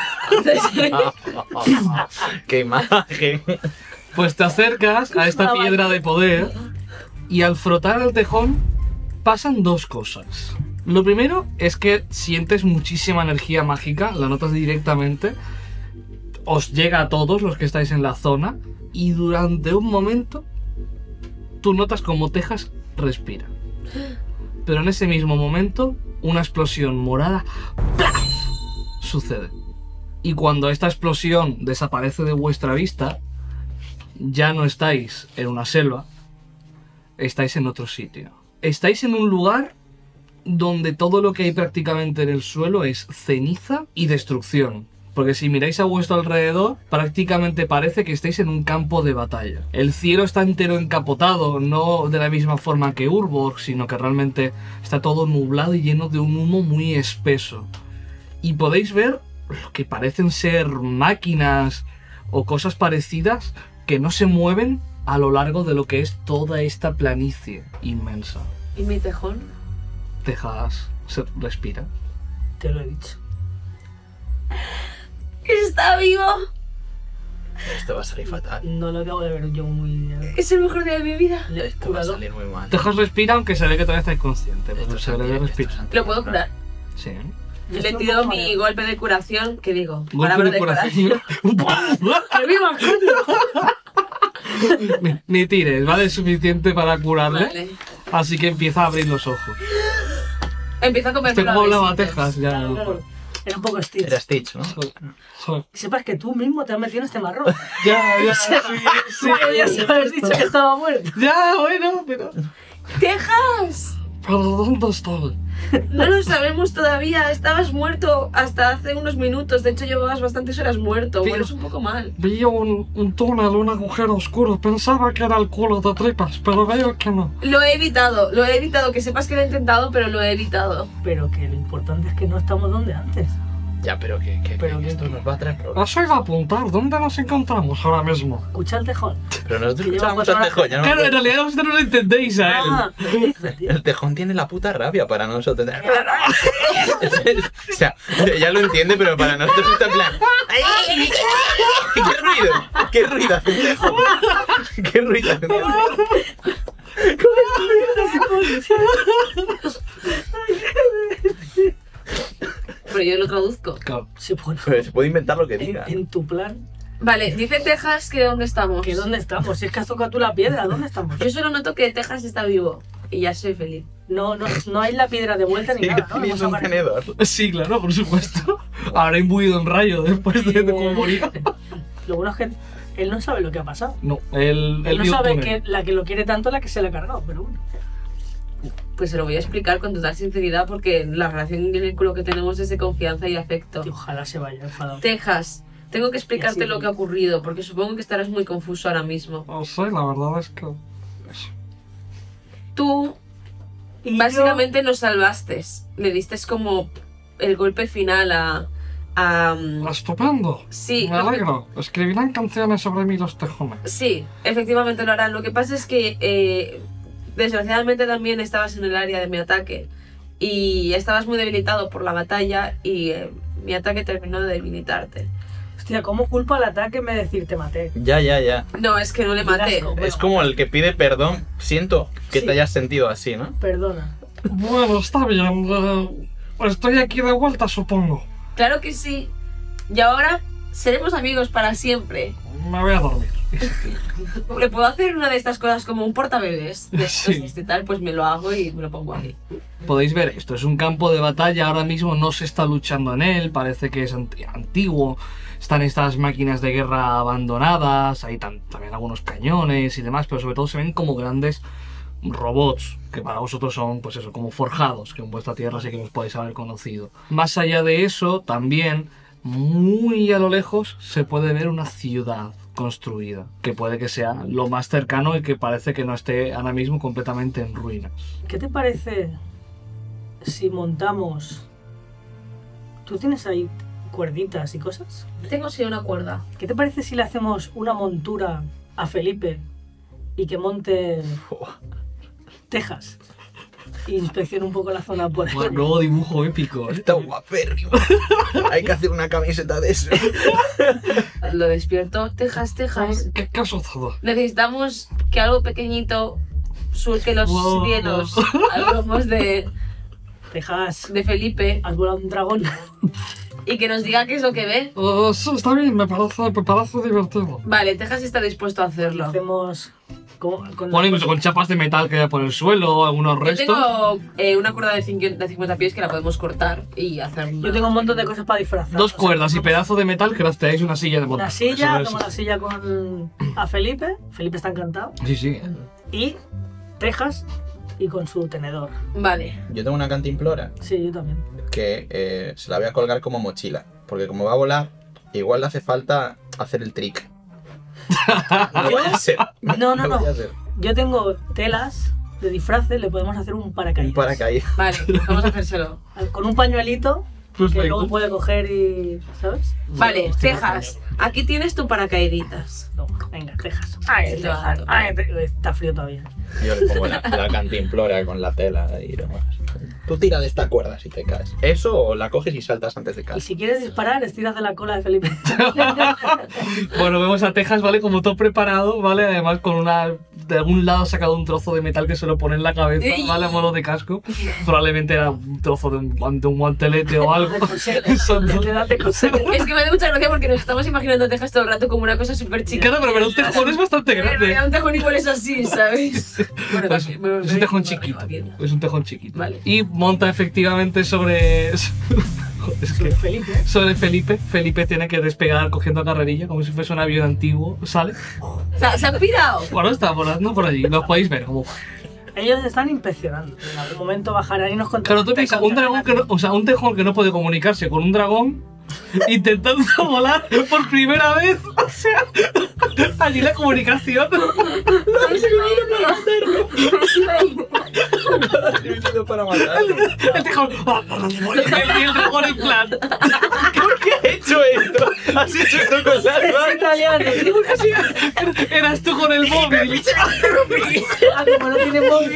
¡Qué imagen! Pues te acercas a esta piedra de poder y al frotar el tejón pasan dos cosas. Lo primero es que sientes muchísima energía mágica, la notas directamente, os llega a todos los que estáis en la zona y durante un momento tú notas como Texas respira. Pero en ese mismo momento una explosión morada ¡plaf! Sucede. Y cuando esta explosión desaparece de vuestra vista, ya no estáis en una selva, estáis en otro sitio. Estáis en un lugar donde todo lo que hay prácticamente en el suelo es ceniza y destrucción. Porque si miráis a vuestro alrededor, prácticamente parece que estáis en un campo de batalla. El cielo está entero encapotado, no de la misma forma que Urborg, sino que realmente está todo nublado y lleno de un humo muy espeso. Y podéis ver lo que parecen ser máquinas o cosas parecidas que no se mueven a lo largo de lo que es toda esta planicie inmensa. ¿Y mi tejón? Texas se respira. Te lo he dicho. ¡Está vivo! Esto va a salir fatal. No lo acabo de ver yo muy... eh, Es el mejor día de mi vida. Esto va a salir muy mal. Texas respira aunque se ve que todavía estáis consciente, pero Esto es se le ve anti- respirar. esto es ¿Lo puedo curar? Sí. Yo Le estoy tiro un poco mi mareado. golpe de curación, ¿qué digo? Golpe Palabra de de corazón. ¡Que viva, coño! ni, ni tires, ¿vale? Es suficiente para curarle. Vale. Así que empieza a abrir los ojos. Empiezo a comer Este como hablaba Texas, ya. Claro, claro. Era un poco Stitch. Era Stitch, ¿no? Joder. Que sepas que tú mismo te has metido en este marrón. Ya, ya, sí, sí. Podrías haber dicho que estaba muerto. Ya, bueno, pero... ¡Texas! ¿Pero dónde estoy? No lo sabemos todavía. Estabas muerto hasta hace unos minutos. De hecho, llevabas bastantes horas muerto. Pero- Hueles un poco mal. Vi un, un túnel, un agujero oscuro. Pensaba que era el culo de tripas, pero veo que no. Lo he evitado. Lo he evitado. Que sepas que lo he intentado, pero lo he evitado. Pero que lo importante es que no estamos donde antes. Ya, pero que, que, Pero que que- esto nos va a traer problemas. Os iba a apuntar. ¿Dónde nos encontramos ahora mismo? Escucha el tejón. Pero nosotros Que lleva escuchábamos cuatro al horas. tejón, ya no me Claro, en acuerdo. realidad vosotros no lo entendéis a él. Ah, ¿qué dices, tío? El tejón tiene la puta rabia para nosotros. O sea, ya lo entiende, pero para nosotros está en plan. ¡Ay! ¡Qué ruido! ¿Qué ruido hace un tejón? ¿Qué ruido hace un tejón? Pero yo lo traduzco. Claro. Se pone Pero se puede inventar lo que en, diga. en tu plan. Vale, dice Texas que ¿dónde estamos? ¿Que dónde estamos? Si es que has tocado tú la piedra, ¿dónde estamos? Yo solo noto que Texas está vivo. Y ya soy feliz. No, no, no hay la piedra de vuelta ni Sí, nada, ¿no? tienes Hemos un aparecido. tenedor. Sí, claro, por supuesto. Habrá imbuido en rayo después de, de cómo morir. Lo bueno es que él no sabe lo que ha pasado. No, él, Él él no vio sabe túnel. que la que lo quiere tanto es la que se le ha cargado, pero bueno. Pues se lo voy a explicar con total sinceridad porque la relación y el vínculo que tenemos es de confianza y afecto. Y ojalá se vaya enfadado. Texas, tengo que explicarte Y así- lo que ha ocurrido porque supongo que estarás muy confuso ahora mismo. No sé, la verdad es que... Tú Y básicamente nos salvaste. Le diste como el golpe final a... a mm, Estupendo. sí, Me lo que- alegro. Escribirán canciones sobre mí los tejones. sí, efectivamente lo harán. Lo que pasa es que eh, desgraciadamente también estabas en el área de mi ataque y estabas muy debilitado por la batalla y eh, mi ataque terminó de debilitarte. Hostia, ¿cómo culpa el ataque en vez de decir te maté? Ya, ya, ya. No, es que no le maté. Asco. Es como el que pide perdón. Siento que Sí. te hayas sentido así, ¿no? Perdona. Bueno, está bien. eh, estoy aquí de vuelta, supongo. Claro que sí. Y ahora seremos amigos para siempre. Me voy a dormir. Le puedo hacer una de estas cosas como un portabebés de estos Sí. este tal, pues me lo hago y me lo pongo aquí. Podéis ver esto, es un campo de batalla, ahora mismo no se está luchando en él, parece que es anti- antiguo, están estas máquinas de guerra abandonadas, hay tam- también algunos cañones y demás, pero sobre todo se ven como grandes robots, que para vosotros son, pues eso, como forjados, que en vuestra tierra sí que los podéis haber conocido. Más allá de eso, también, muy a lo lejos, se puede ver una ciudad construida, que puede que sea lo más cercano y que parece que no esté ahora mismo completamente en ruinas. ¿Qué te parece si montamos... ¿Tú tienes ahí cuerditas y cosas? Tengo sí una cuerda. ¿Qué te parece si le hacemos una montura a Felipe y que monte Texas? E inspeccione un poco la zona por ahí. Bueno, nuevo dibujo épico. Está guapérrimo. Hay que hacer una camiseta de eso. Lo despierto. Tejas, Tejas. ¿Qué caso todo? Necesitamos que algo pequeñito surque los Wow. vientos a lomos de, Texas, de Felipe has volado un dragón. y que nos diga qué es lo que ve. Uh, sí, está bien, me parece, me parece divertido. Vale, Tejas está dispuesto a Lo hacerlo. hacemos con, con Bueno, la- incluso con chapas de metal que hay por el suelo, algunos Yo restos. tengo eh, una cuerda de cincuenta de cincuenta pies que la podemos cortar y hacer una- Yo tengo un montón de cosas para disfrazar. Dos O sea, cuerdas y vamos- pedazo de metal que crafteáis una silla de montar. Una silla, Eso tomo es- la silla con a Felipe. Felipe está encantado. Sí, sí. Y Texas y con su tenedor. Vale. Yo tengo una cantimplora Sí, yo también. que eh, se la voy a colgar como mochila. Porque como va a volar, igual le hace falta hacer el trick. No vaya a ser. No, no, no. vaya a ser. Yo tengo telas de disfraces, le podemos hacer un paracaídas. Un paracaídas. Vale, vamos a hacérselo. Con un pañuelito que Perfecto. luego puede coger y... ¿sabes? Vale, Tejas, aquí tienes tu paracaíditas. No, venga, Texas. Ay, Sí, Texas. claro. Ay, te- está frío todavía. Yo le pongo la, la cantimplora con la tela y demás. Tú tira de esta cuerda si te caes. Eso o la coges y saltas antes de Y caer. si quieres disparar, estiras de la cola de Felipe. Bueno, vemos a Texas, ¿vale? Como todo preparado, ¿vale? Además con una... De algún lado ha sacado un trozo de metal que se lo pone en la cabeza, ¿vale? A modo de casco. Probablemente era un trozo de un, guan- de un guantelete o algo. Son dos- Le das de coser. Es que me hace mucha gracia porque nos estamos imaginando a Tejas todo el rato como una cosa súper chica. Claro, pero, pero un tejón es bastante Pero grande. un tejón igual es así, ¿sabes? Bueno, Pues, me- me- es un tejón me- chiquito. me- Es un tejón chiquito. Vale. Y monta efectivamente sobre... Joder, es que... Felipe. Sobre Felipe. Felipe tiene que despegar cogiendo carrerilla como si fuese un avión antiguo. Sale. O sea, se han pirado. Bueno, está volando por allí. Lo podéis ver. Como... Ellos están inspeccionando. En algún momento bajarán y nos contarán. Claro, tú piensas, un dragón que no, o sea, un tejón que no puede comunicarse con un dragón intentando volar por primera vez. O sea, allí la comunicación. He venido para matarlo. El tejón. Y el dragón en plan. ¿Por qué he hecho esto? ¿Has hecho esto con las Es manos? italiano. Eras tú con el móvil. Ah, como no tiene móvil.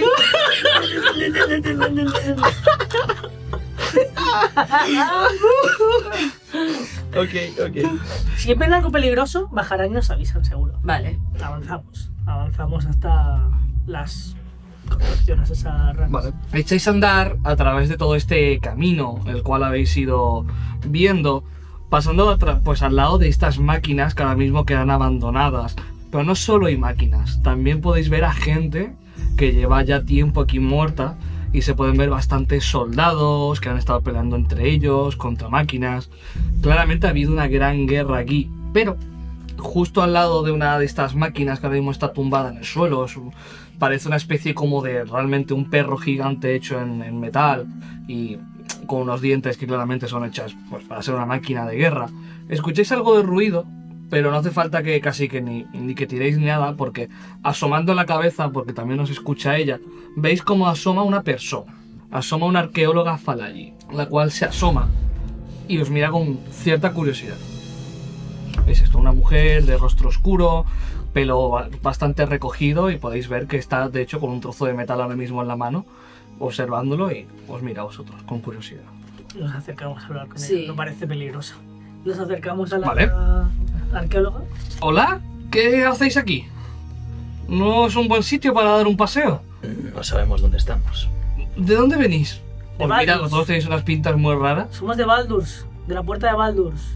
Ok, ok. Si ven algo peligroso, bajarán y nos avisan, seguro. Vale. Avanzamos. Avanzamos hasta las construcciones, esas ramas. Vale. Echáis a andar a través de todo este camino, el cual habéis ido viendo, pasando atra- pues al lado de estas máquinas que ahora mismo quedan abandonadas. Pero no solo hay máquinas, también podéis ver a gente que lleva ya tiempo aquí muerta y se pueden ver bastantes soldados que han estado peleando entre ellos, contra máquinas. Claramente ha habido una gran guerra aquí, pero justo al lado de una de estas máquinas que ahora mismo está tumbada en el suelo, es un- parece una especie como de realmente un perro gigante hecho en, en metal y con unos dientes que claramente son hechas pues, para ser una máquina de guerra. Escucháis algo de ruido, pero no hace falta que casi que ni, ni que tiréis ni nada, porque asomando la cabeza, porque también os escucha ella, veis como asoma una persona. Asoma una arqueóloga Falayi, la cual se asoma y os mira con cierta curiosidad. ¿Veis esto? Una mujer de rostro oscuro, pelo ba- bastante recogido y podéis ver que está de hecho con un trozo de metal ahora mismo en la mano, observándolo y os mira a vosotros con curiosidad. Nos acercamos a hablar con Sí. ella. No parece peligrosa. Nos acercamos a la Vale. arqueóloga. Hola, ¿qué hacéis aquí? ¿No es un buen sitio para dar un paseo? No sabemos dónde estamos. ¿De dónde venís? De Os mira, Baldur's. todos tenéis unas pintas muy raras. Somos de Baldur's, de la puerta de Baldur's.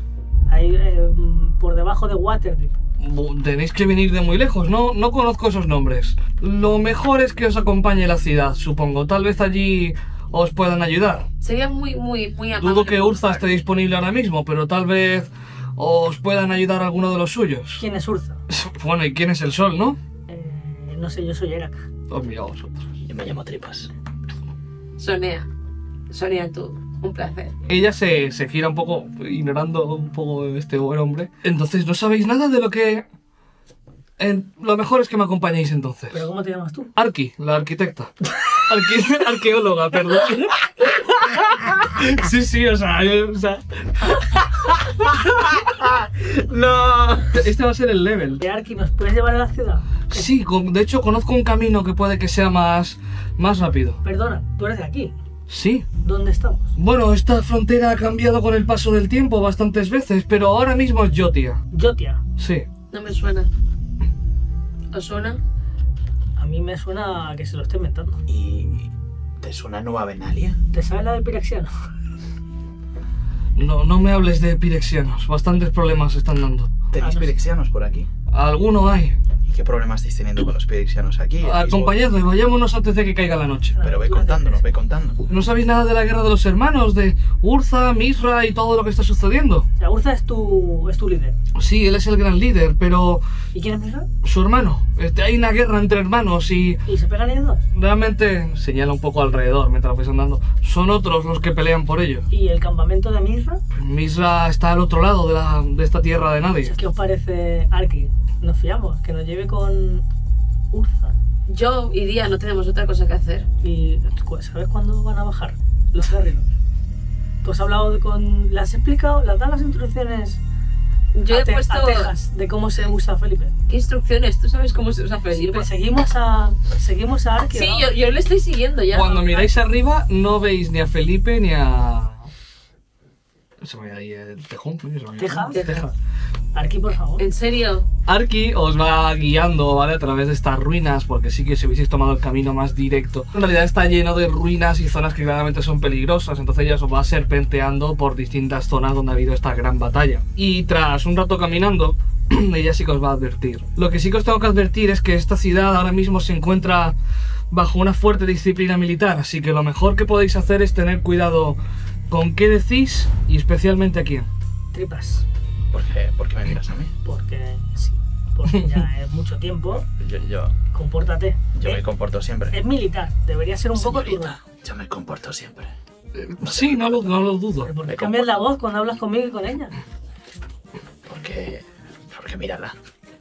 Ahí, eh, por debajo de Waterdeep. Bu- Tenéis que venir de muy lejos, no, no conozco esos nombres. Lo mejor es que os acompañe la ciudad, supongo. Tal vez allí os puedan ayudar. Sería muy, muy, muy amable. Dudo que por Urza tu esté disponible ahora mismo, pero tal vez os puedan ayudar alguno de los suyos. ¿Quién es Urza? Bueno, ¿y quién es el sol, no? Eh, no sé, yo soy Erak. Os mira a vosotros. Yo me llamo Tripas. Sonea. Sonea tú. Un placer. Ella se, se gira un poco, ignorando un poco este buen hombre. Entonces, ¿no sabéis nada de lo que...? En- lo mejor es que me acompañéis entonces. ¿Pero cómo te llamas tú? Arqui, la arquitecta. Arqui- arqueóloga, perdón. Sí, sí, o sea, yo- o sea... ¡No! Este va a ser el level. De Arki, ¿nos puedes llevar a la ciudad? Sí, con- de hecho conozco un camino que puede que sea más, más rápido. Perdona, tú eres de aquí. Sí. ¿Dónde estamos? Bueno, esta frontera ha cambiado con el paso del tiempo bastantes veces, pero ahora mismo es Jotia. Jotia. Sí. No me suena. ¿Os suena? A mí me suena a que se lo esté inventando. ¿Y te suena Nueva Benalia? ¿Te sabes la de Pirexiano? No, no me hables de pirexianos, bastantes problemas se están dando. ¿Tenéis Ah, no sé. pirexianos por aquí? Alguno hay. ¿Y qué problemas estáis teniendo con los pirexianos aquí? Acompañadme, vayámonos antes de que caiga la noche. Pero ve contándonos, ve contando. ¿No sabéis nada de la guerra de los hermanos, de Urza, Misra y todo lo que está sucediendo? La Urza es tu, es tu líder. Sí, él es el gran líder, pero ¿Y quién es Misra? su hermano. Este, hay una guerra entre hermanos y ¿Y se pegan ellos dos? realmente, señala un poco alrededor mientras vais andando, son otros los que pelean por ello. ¿Y el campamento de Misra? Misra está al otro lado de, la, de esta tierra de nadie. ¿Qué os parece Arki? Nos fiamos, que nos lleve con Urza. Yo iría, no tenemos otra cosa que hacer. ¿Y cu- sabes cuándo van a bajar los guerreros? ¿Tú has hablado de- con... ¿Le has explicado? ¿Le has dado las instrucciones Yo a, he Te- puesto... a Texas de cómo se usa Felipe? ¿Qué instrucciones? ¿Tú sabes cómo se usa Felipe? Pues seguimos a, seguimos a Arki. Sí, ¿no? yo, yo le estoy siguiendo ya. Cuando miráis arriba no veis ni a Felipe ni a... Se me va ahí el tejón. coño, se me va ahí. Teja. Teja. Arki, por favor. ¿En serio? Arki os va guiando, ¿vale? A través de estas ruinas, porque sí que si hubieseis tomado el camino más directo. En realidad está lleno de ruinas y zonas que claramente son peligrosas, entonces ella os va serpenteando por distintas zonas donde ha habido esta gran batalla. Y tras un rato caminando, ella sí que os va a advertir. Lo que sí que os tengo que advertir es que esta ciudad ahora mismo se encuentra bajo una fuerte disciplina militar, así que lo mejor que podéis hacer es tener cuidado con qué decís y especialmente a quién. Tripas. ¿Por qué, ¿Por qué me miras a mí? Porque sí. Porque ya es mucho tiempo. Yo, yo, Compórtate. yo Eh, me comporto siempre. Es militar. Debería ser un poco Señorita, turno. yo me comporto siempre. Sí, no lo, no lo dudo. ¿Pero por qué Me cambias la comporto. voz cuando hablas conmigo y con ella? Porque... Porque mírala.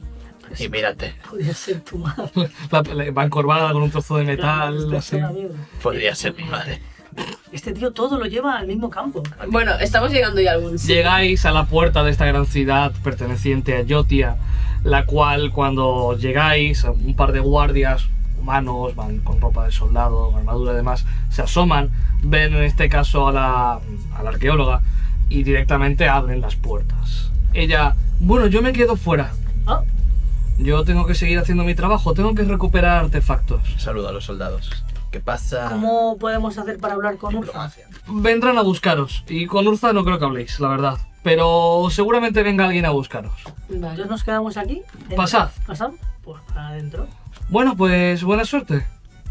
Y mírate. Podría ser tu madre. La- la- va encorvada con un trozo de metal, Este así. es un amigo. Podría ser mi madre. Este tío todo lo lleva al mismo campo. Bueno, estamos llegando ya a algún sitio. Llegáis a la puerta de esta gran ciudad perteneciente a Jotia, la cual cuando llegáis, un par de guardias humanos, van con ropa de soldado, armadura y demás, se asoman, ven en este caso a la, a la arqueóloga y directamente abren las puertas. Ella, bueno, yo me quedo fuera. Ah, Yo tengo que seguir haciendo mi trabajo, tengo que recuperar artefactos. Saludo a los soldados. ¿Qué pasa? ¿cómo podemos hacer para hablar con Urza? Diplomacia. Vendrán a buscaros, y con Urza no creo que habléis, la verdad. Pero seguramente venga alguien a buscaros. Vale. Entonces nos quedamos aquí. ¿Entra? Pasad. ¿Pasad? Pues para adentro. Bueno, pues buena suerte.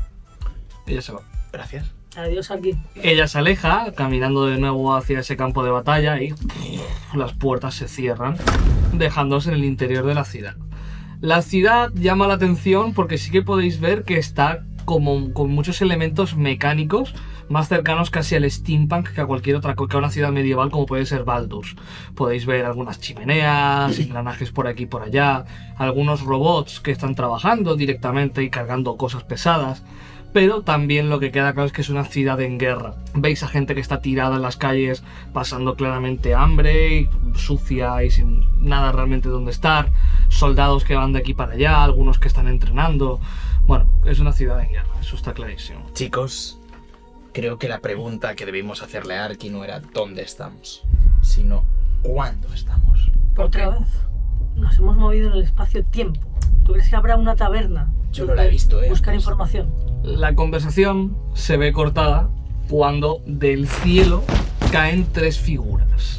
Ella se va. Gracias. Adiós aquí. Ella se aleja, caminando de nuevo hacia ese campo de batalla y las puertas se cierran, dejándose en el interior de la ciudad. La ciudad llama la atención porque sí que podéis ver que está como con muchos elementos mecánicos más cercanos casi al steampunk que a cualquier otra que a una ciudad medieval como puede ser Baldur's. Podéis ver algunas chimeneas, engranajes por aquí y por allá, algunos robots que están trabajando directamente y cargando cosas pesadas. Pero también lo que queda claro es que es una ciudad en guerra. Veis a gente que está tirada en las calles, pasando claramente hambre, y sucia y sin nada realmente donde estar. Soldados que van de aquí para allá, algunos que están entrenando. Bueno, es una ciudad en guerra, eso está clarísimo. Chicos, creo que la pregunta que debimos hacerle a Arki no era dónde estamos, sino cuándo estamos. Otra vez. Nos hemos movido en el espacio-tiempo. ¿Tú crees que habrá una taberna? Yo no la he visto, ¿eh? Buscar información. La conversación se ve cortada cuando del cielo caen tres figuras.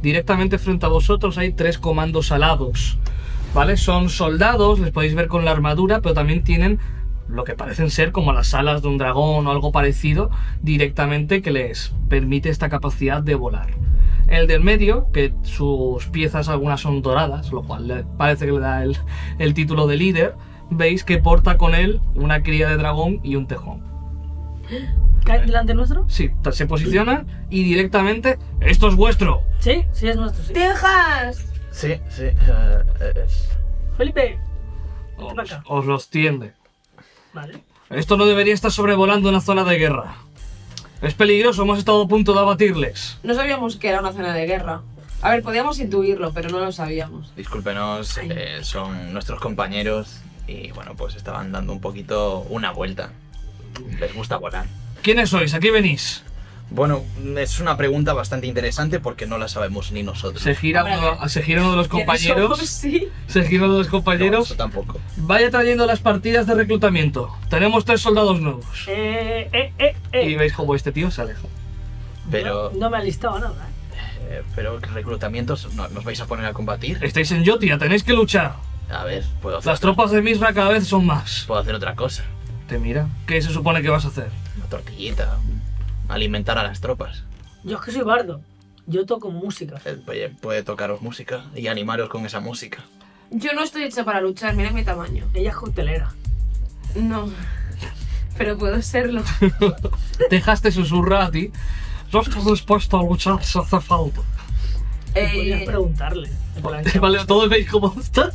Directamente frente a vosotros hay tres comandos alados, ¿vale? Son soldados, les podéis ver con la armadura, pero también tienen lo que parecen ser como las alas de un dragón o algo parecido, directamente, que les permite esta capacidad de volar. El del medio, que sus piezas algunas son doradas, lo cual le parece que le da el, el título de líder, veis que porta con él una cría de dragón y un tejón. ¿Cae delante nuestro? Sí, se posicionan y directamente, ¡esto es vuestro! Sí, sí es nuestro, sí. ¡Tejas! Sí, sí. eh, es- Felipe, Os, para acá. os los tiende. Vale. Esto no debería estar sobrevolando una zona de guerra. Es peligroso, hemos estado a punto de abatirles. No sabíamos que era una zona de guerra. A ver, podíamos intuirlo, pero no lo sabíamos. Discúlpenos, eh, son nuestros compañeros y bueno, pues estaban dando un poquito una vuelta. Les gusta volar. ¿Quiénes sois? ¿Aquí venís? Bueno, es una pregunta bastante interesante porque no la sabemos ni nosotros. Se gira, Hombre, uno, se gira uno de los ¿Quiénes somos? compañeros. Sí. Se gira uno de los No, compañeros. eso tampoco. Vaya trayendo las partidas de reclutamiento. Tenemos tres soldados nuevos. Eh, eh, eh, eh. Y veis cómo este tío se aleja. Pero, No, no me ha listado nada, ¿eh? eh, pero reclutamientos, ¿no- ¿nos vais a poner a combatir? Estáis en Jotia, tenéis que luchar. A ver, puedo hacer, Las tropas de Misra cada vez son más. puedo hacer otra cosa. Te mira. ¿Qué se supone que vas a hacer? Una tortillita. Alimentar a las tropas. Yo es que soy bardo. Yo toco música. Eh, Puede, puede tocaros música y animaros con esa música. Yo no estoy hecha para luchar, mira mi tamaño. Ella es coctelera. No. Pero puedo serlo. Tejas te susurra a ti. Yo estoy dispuesto a luchar si hace falta. Podrías Eh, preguntarle. En plan, ¿qué Vale, todos veis cómo estás.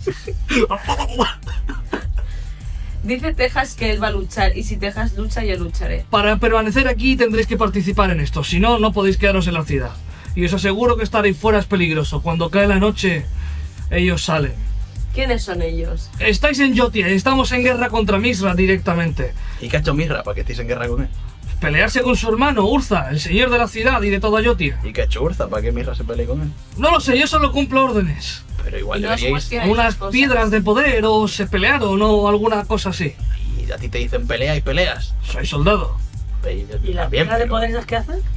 dice Tejas que él va a luchar y si Tejas lucha, yo lucharé. Para permanecer aquí tendréis que participar en esto, si no, no podéis quedaros en la ciudad. Y os aseguro que estar ahí fuera es peligroso. Cuando cae la noche, ellos salen. ¿Quiénes son ellos? Estáis en Jotia y estamos en guerra contra Misra directamente. ¿Y qué ha hecho Mirra para que estéis en guerra con él? Pelearse con su hermano, Urza, el señor de la ciudad y de toda Jotia. ¿Y qué ha hecho Urza para que Mirra se pelee con él? No lo sé, yo solo cumplo órdenes. Pero igual Y no os deberíais... cuestionáis Unas las cosas. piedras de poder o se pelearon o alguna cosa así. Y a ti te dicen pelea y peleas. Soy soldado. ¿Y las También, piedras de pero- poder esas que hacen?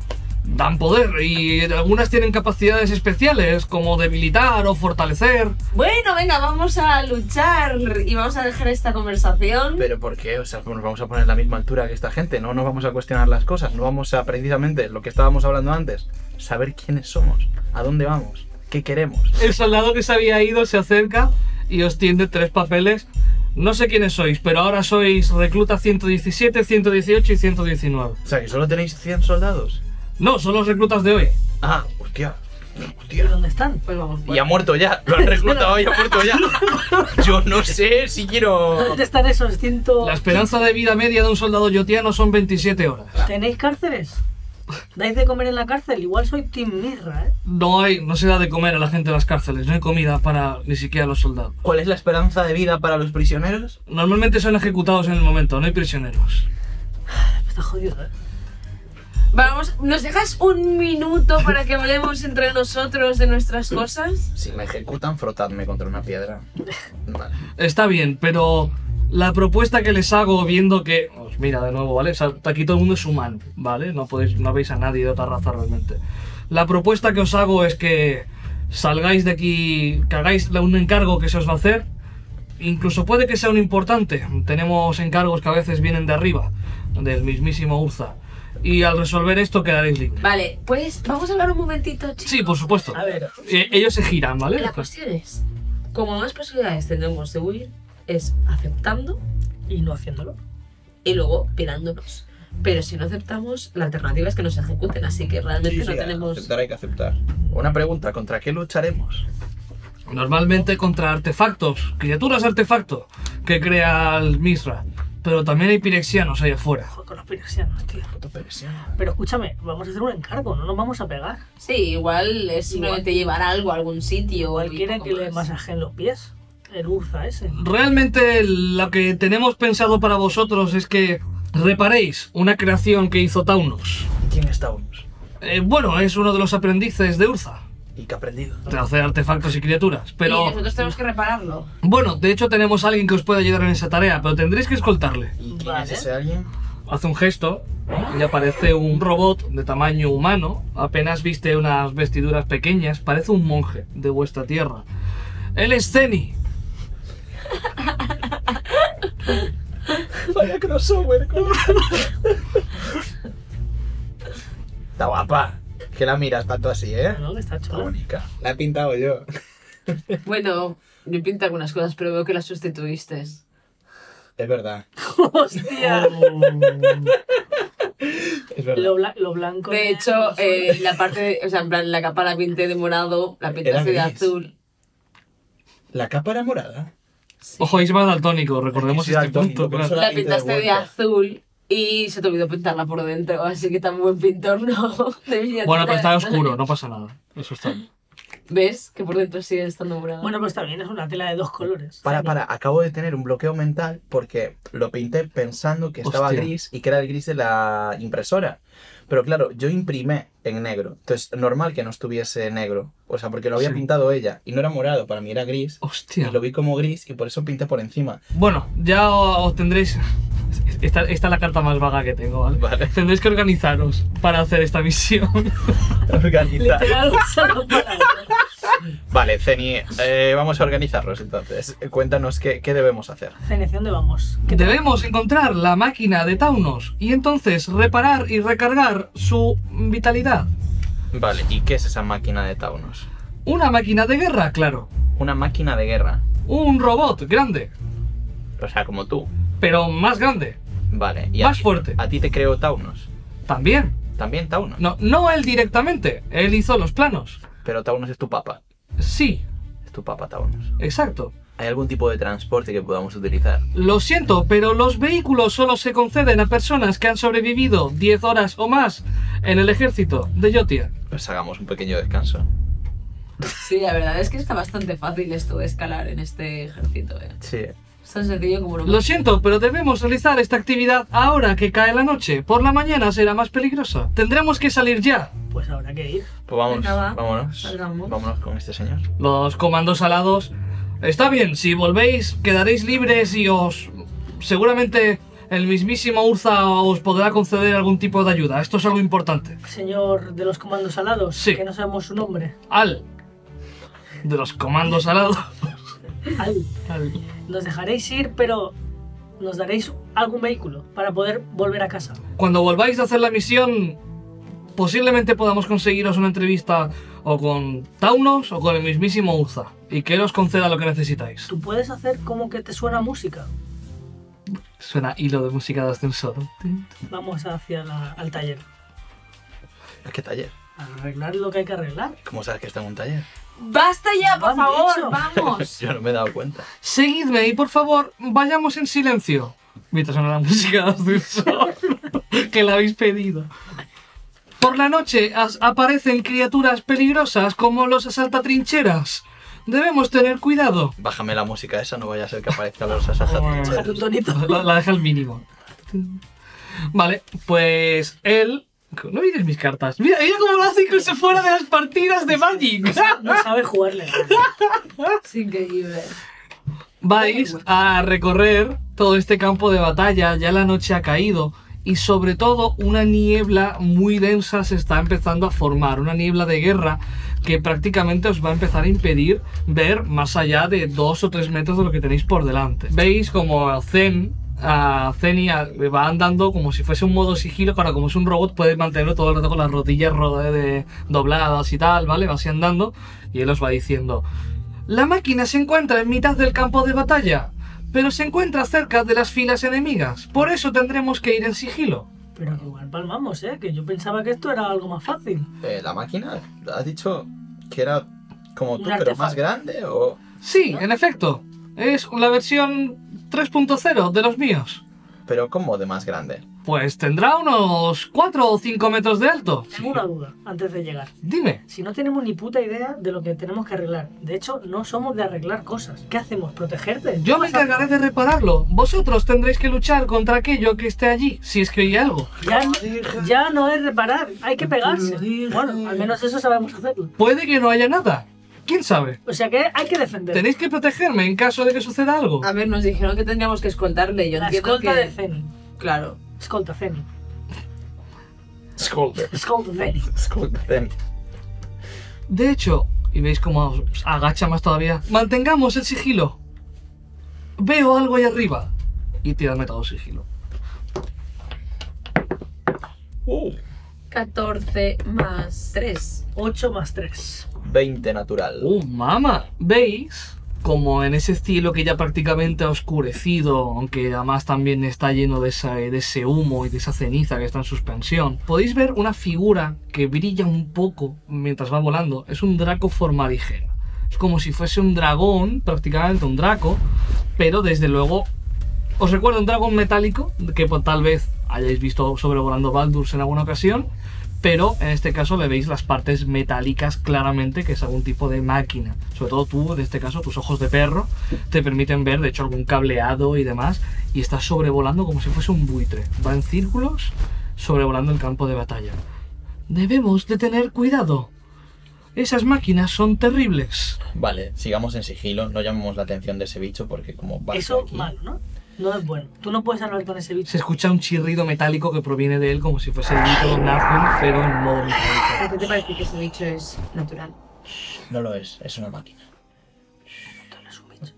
Dan poder y algunas tienen capacidades especiales como debilitar o fortalecer. Bueno, venga, vamos a luchar y vamos a dejar esta conversación. ¿Pero por qué? O sea, nos vamos a poner a la misma altura que esta gente. No nos vamos a cuestionar las cosas. No vamos a, precisamente, lo que estábamos hablando antes, saber quiénes somos, a dónde vamos, qué queremos. El soldado que se había ido se acerca y os tiende tres papeles. No sé quiénes sois, pero ahora sois recluta ciento diecisiete, ciento dieciocho y ciento diecinueve. O sea, que solo tenéis cien soldados. No, son los reclutas de hoy. Ah, hostia. ¿Y Hostia. dónde están? Pues vamos. Y ha muerto ya. Lo han reclutado y ha muerto ya. Yo no sé si quiero... ¿Dónde están esos ciento...? La esperanza de vida media de un soldado yotiano son veintisiete horas. ¿Tenéis cárceles? ¿Dais de comer en la cárcel? Igual soy Team Mirra, ¿eh? No hay, no se da de comer a la gente en las cárceles, no hay comida para ni siquiera los soldados. ¿Cuál es la esperanza de vida para los prisioneros? Normalmente son ejecutados en el momento, no hay prisioneros. Está jodido, ¿eh? Vamos, ¿nos dejas un minuto para que hablemos entre nosotros de nuestras cosas? Si me ejecutan, frotadme contra una piedra. Vale. Está bien, pero la propuesta que les hago, viendo que... Os mira de nuevo, ¿vale? O sea, aquí todo el mundo es humano, ¿vale? No podéis, no veis a nadie de otra raza realmente. La propuesta que os hago es que salgáis de aquí, que hagáis un encargo que se os va a hacer. Incluso puede que sea un importante. Tenemos encargos que a veces vienen de arriba, del mismísimo Urza. Y al resolver esto quedaréis libres. Vale, pues vamos a hablar un momentito, chicos. Sí, por supuesto. A ver, Eh, ellos se giran, ¿vale? La cuestión es, como más posibilidades tendremos de huir, es aceptando y no haciéndolo. y luego pirándonos. Pero si no aceptamos, la alternativa es que nos ejecuten, así que realmente no tenemos... aceptar hay que aceptar. Una pregunta, ¿contra qué lucharemos? Normalmente contra artefactos, criaturas artefacto que crea el Misra. Pero también hay pirexianos allá afuera. Joder, con los pirexianos, tío. Puto peresiano. Pero escúchame, vamos a hacer un encargo, no nos vamos a pegar. Sí, igual es simplemente llevar algo a algún sitio. Igual y quiere poco que le más. masajeen los pies. El Urza ese. Realmente lo que tenemos pensado para vosotros es que reparéis una creación que hizo Taunos. ¿Quién está Unus? Eh, bueno, es uno de los aprendices de Urza, ¿Y qué ha aprendido? de hacer artefactos y criaturas. Y Pero nosotros tenemos que repararlo. bueno, de hecho tenemos a alguien que os puede ayudar en esa tarea, pero tendréis que escoltarle. ¿Y quién Vale. es ese alguien? hace un gesto y aparece un robot de tamaño humano, apenas viste unas vestiduras pequeñas, parece un monje de vuestra tierra. Él es Zeni. Vaya crossover, ¿cómo? Está guapa. Que la miras tanto así, ¿eh? No, que está Está chula. bonita. La he pintado yo. Bueno, yo pinto algunas cosas, pero veo que las sustituiste. Es verdad. ¡Hostia! Es verdad. Lo, bla- lo blanco. De hecho, eh, la parte, de- o sea, en plan, la capa la pinté de morado, la pintaste de Era gris. azul. La capa era morada. Ojo, Isma daltónico, recordemos Es que soy este daltónico, punto. por eso claro. La pinté de pintaste de vuelta. azul y se te olvidó pintarla por dentro, así que tan buen pintor no. De miniatura. Bueno, pero está oscuro, no pasa nada. Eso está bien. ¿Ves? Que por dentro sigue estando morado. Bueno, pues está bien, es una tela de dos colores. Para, para, acabo de tener un bloqueo mental porque lo pinté pensando que estaba Hostia. gris y que era el gris de la impresora. Pero claro, yo imprimé en negro. Entonces, normal que no estuviese negro. O sea, porque lo había Sí. pintado ella y no era morado, para mí era gris. Hostia. Y lo vi como gris y por eso pinté por encima. Bueno, ya obtendréis... Esta, esta es la carta más vaga que tengo, ¿vale? Vale. Tendréis que organizaros para hacer esta misión. Organizar. Literal, solo para- Vale, Zeni, eh, vamos a organizarnos entonces. Cuéntanos qué, qué debemos hacer. Ceneción, ¿dónde vamos? ¿Qué te- Debemos encontrar la máquina de Taunos y entonces reparar y recargar su vitalidad. Vale, ¿y qué es esa máquina de Taunos? Una máquina de guerra, claro. Una máquina de guerra. Un robot grande, O sea, como tú. pero más grande. Vale. ¿Y Más a ti- fuerte. ¿A ti te creó Taunos? También. También Taunos. No, no él directamente, él hizo los planos. Pero Taunos es tu papa. Sí, Es tu papa, Taunos. exacto. ¿Hay algún tipo de transporte que podamos utilizar? Lo siento, pero los vehículos solo se conceden a personas que han sobrevivido diez horas o más en el ejército de Yotia. Pues hagamos un pequeño descanso. Sí, la verdad es que está bastante fácil esto de escalar en este ejército, eh. Sí. Es tan sencillo como lo Lo siento, pero debemos realizar esta actividad ahora que cae la noche. Por la mañana será más peligrosa. Tendremos que salir ya. Pues habrá que ir. Pues vamos, Venga, va. vámonos. Salgamos. Vámonos con este señor. Los comandos alados. Está bien, si volvéis quedaréis libres y os... Seguramente el mismísimo Urza os podrá conceder algún tipo de ayuda. Esto es algo importante. Señor de los comandos alados, Sí. que no sabemos su nombre. Al. De los comandos alados. Al. Al. Nos dejaréis ir, pero nos daréis algún vehículo para poder volver a casa. Cuando volváis a hacer la misión, posiblemente podamos conseguiros una entrevista o con Taunos o con el mismísimo Urza. Y que él os conceda lo que necesitáis. Tú puedes hacer como que te suena música. Suena hilo de música de ascensor. Vamos hacia la- al taller. ¿A qué taller? A arreglar lo que hay que arreglar. ¿Cómo sabes que está en un taller? ¡Basta ya, Lo por han favor! dicho. ¡Vamos! Yo no me he dado cuenta. Seguidme y por favor, vayamos en silencio. Mientras suena la música de ascensor. Que la habéis pedido. Por la noche as- aparecen criaturas peligrosas como los asaltatrincheras. Debemos tener cuidado. Bájame la música esa, no vaya a ser que aparezca los Déjate asaltantes. un tonito. La, la deja al mínimo. Vale, pues él... No mires mis cartas. Mira, mira cómo lo hace que se fuera de las partidas de Magic. No sabe jugarle. Es increíble. Vais a recorrer todo este campo de batalla, ya la noche ha caído y sobre todo una niebla muy densa se está empezando a formar, una niebla de guerra que prácticamente os va a empezar a impedir ver más allá de dos o tres metros de lo que tenéis por delante. Veis como Zen, a Zeni a- va andando como si fuese un modo sigilo, que ahora como es un robot puede mantenerlo todo el rato con las rodillas ro- de- dobladas y tal, ¿vale? Va así andando y él os va diciendo: la máquina se encuentra en mitad del campo de batalla, pero se encuentra cerca de las filas enemigas. Por eso tendremos que ir en sigilo. Pero que igual palmamos, ¿eh? Que yo pensaba que esto era algo más fácil. Eh, ¿La máquina? ¿Has dicho que era como tú, Un pero artefacto. más grande? ¿O...? Sí, en efecto. Es la versión tres punto cero de los míos. ¿Pero cómo de más grande? Pues tendrá unos cuatro o cinco metros de alto. Tengo una duda antes de llegar. Dime. Si no tenemos ni puta idea de lo que tenemos que arreglar. De hecho, no somos de arreglar cosas. ¿Qué hacemos? ¿Protegerte? Yo me encargaré de repararlo. Vosotros tendréis que luchar contra aquello que esté allí, si es que hay algo. Ya, ya no es reparar, hay que pegarse. Bueno, al menos eso sabemos hacerlo. Puede que no haya nada. ¿Quién sabe? O sea que hay que defender. Tenéis que protegerme en caso de que suceda algo. A ver, nos dijeron que tendríamos que escoltarle. Yo La entiendo escolta que... de Zeni. Claro. Escolta, Feni. Escolta. Escolta, Feni. Escolta. De hecho, y veis cómo os agacha más todavía. Mantengamos el sigilo. Veo algo ahí arriba. Y tiradme todo sigilo. Uh, catorce más tres. ocho más tres. veinte natural. ¡Uh, mama! ¿Veis? Como en ese cielo que ya prácticamente ha oscurecido, aunque además también está lleno de, esa, de ese humo y de esa ceniza que está en suspensión, podéis ver una figura que brilla un poco mientras va volando. Es un draco forma ligera. Es como si fuese un dragón, prácticamente un draco, pero desde luego... ¿Os recuerda un dragón metálico? Que pues, tal vez hayáis visto sobrevolando Baldur's en alguna ocasión, pero en este caso le veis las partes metálicas claramente, que es algún tipo de máquina. Sobre todo tú, en este caso, tus ojos de perro te permiten ver, de hecho, algún cableado y demás, y está sobrevolando como si fuese un buitre. Va en círculos sobrevolando el campo de batalla. Debemos de tener cuidado. Esas máquinas son terribles. Vale, sigamos en sigilo, no llamemos la atención de ese bicho porque como va Eso, aquí... malo, ¿no? No es bueno. Tú no puedes hablar con ese bicho. Se escucha un chirrido metálico que proviene de él como si fuese el grito de un Nazgûl, pero en modo metálico. ¿A ti te parece que ese bicho es natural? No lo es, es una máquina. Esto no es un bicho.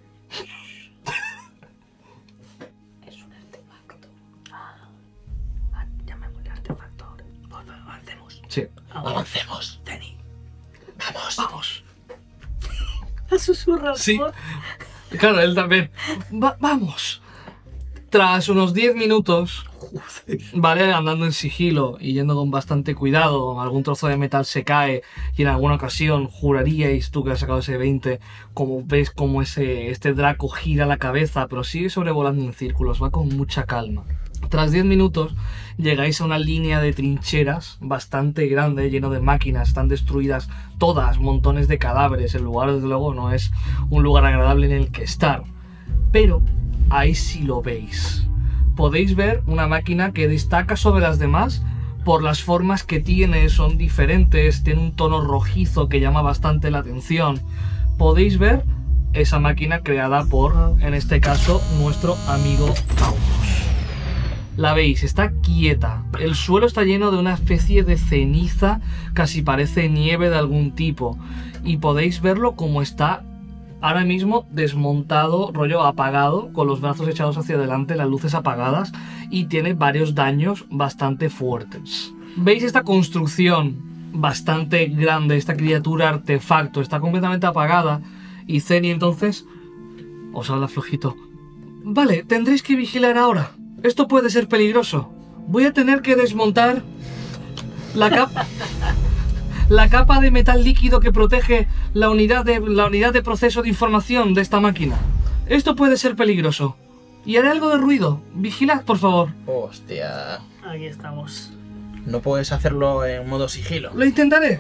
Es un artefacto. Ah, llamémosle artefacto ahora. Pues avancemos. Sí. Ahora. Avancemos. Tenny. Vamos. Vamos. Susurra. Sí. Claro, él también. Va- vamos. Tras unos diez minutos, vale, andando en sigilo y yendo con bastante cuidado, algún trozo de metal se cae y en alguna ocasión juraríais, tú que has sacado ese veinte, como ves como ese, este Draco gira la cabeza, pero sigue sobrevolando en círculos, va con mucha calma. Tras diez minutos llegáis a una línea de trincheras bastante grande, lleno de máquinas, están destruidas todas, montones de cadáveres. El lugar, desde luego, no es un lugar agradable en el que estar. Pero ahí sí lo veis. Podéis ver una máquina que destaca sobre las demás por las formas que tiene, son diferentes, tiene un tono rojizo que llama bastante la atención. Podéis ver esa máquina creada por, en este caso, nuestro amigo Taurus. La veis, está quieta. El suelo está lleno de una especie de ceniza, casi parece nieve de algún tipo. Y podéis verlo como está ahora mismo desmontado, rollo apagado, con los brazos echados hacia adelante, las luces apagadas, y tiene varios daños bastante fuertes. Veis esta construcción bastante grande, esta criatura artefacto, está completamente apagada. Y Zeni entonces os habla flojito. Vale, tendréis que vigilar ahora. Esto puede ser peligroso. Voy a tener que desmontar la capa, la capa de metal líquido que protege la unidad, de, la unidad de proceso de información de esta máquina. Esto puede ser peligroso. Y haré algo de ruido. Vigilad, por favor. Hostia. Aquí estamos. ¿No puedes hacerlo en modo sigilo? Lo intentaré.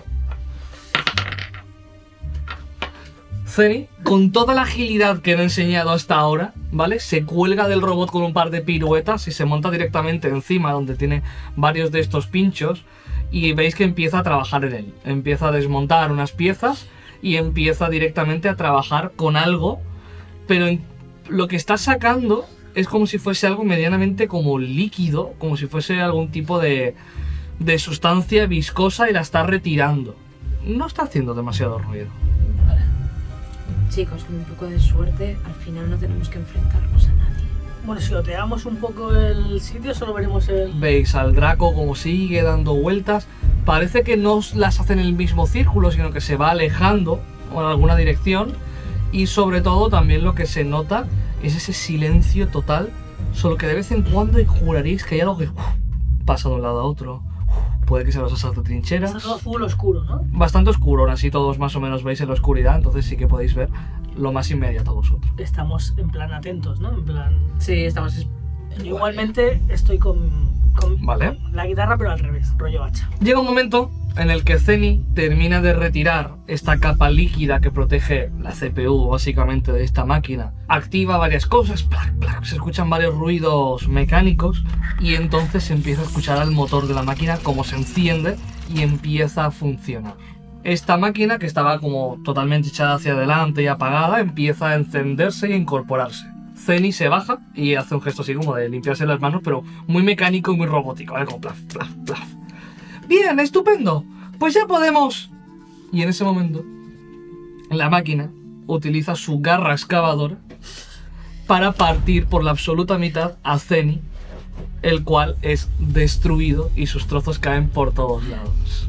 Zeni, con toda la agilidad que le he enseñado hasta ahora, ¿vale? Se cuelga del robot con un par de piruetas y se monta directamente encima donde tiene varios de estos pinchos y veis que empieza a trabajar en él. Empieza a desmontar unas piezas y empieza directamente a trabajar con algo, pero en lo que está sacando es como si fuese algo medianamente como líquido, como si fuese algún tipo de, de sustancia viscosa y la está retirando. No está haciendo demasiado ruido. Chicos, con un poco de suerte, al final no tenemos que enfrentarnos a nadie. Bueno, si loteamos un poco el sitio, solo veremos el... Veis al Draco como sigue dando vueltas. Parece que no las hace en el mismo círculo, sino que se va alejando en alguna dirección. Y sobre todo también lo que se nota es ese silencio total. Solo que de vez en cuando juraréis que hay algo que uf, pasa de un lado a otro. Uf, puede que sean los asaltos de trincheras. Está todo azul oscuro, ¿no? Bastante oscuro, ahora sí todos más o menos veis en la oscuridad, entonces sí que podéis ver lo más inmediato a vosotros. Estamos en plan atentos, ¿no? En plan... Sí, estamos... es- Igualmente estoy con, con, Vale. con la guitarra, pero al revés, rollo hacha. Llega un momento en el que Zeni termina de retirar esta capa líquida que protege la C P U básicamente de esta máquina. Activa varias cosas, plac, plac, se escuchan varios ruidos mecánicos y entonces se empieza a escuchar al motor de la máquina como se enciende y empieza a funcionar. Esta máquina, que estaba como totalmente echada hacia adelante y apagada, empieza a encenderse y a incorporarse. Zenny se baja y hace un gesto así como de limpiarse las manos, pero muy mecánico y muy robótico, ¿vale? Como plaf, plaf, plaf. Bien, estupendo. Pues ya podemos... Y en ese momento, la máquina utiliza su garra excavadora para partir por la absoluta mitad a Zenny, el cual es destruido y sus trozos caen por todos lados.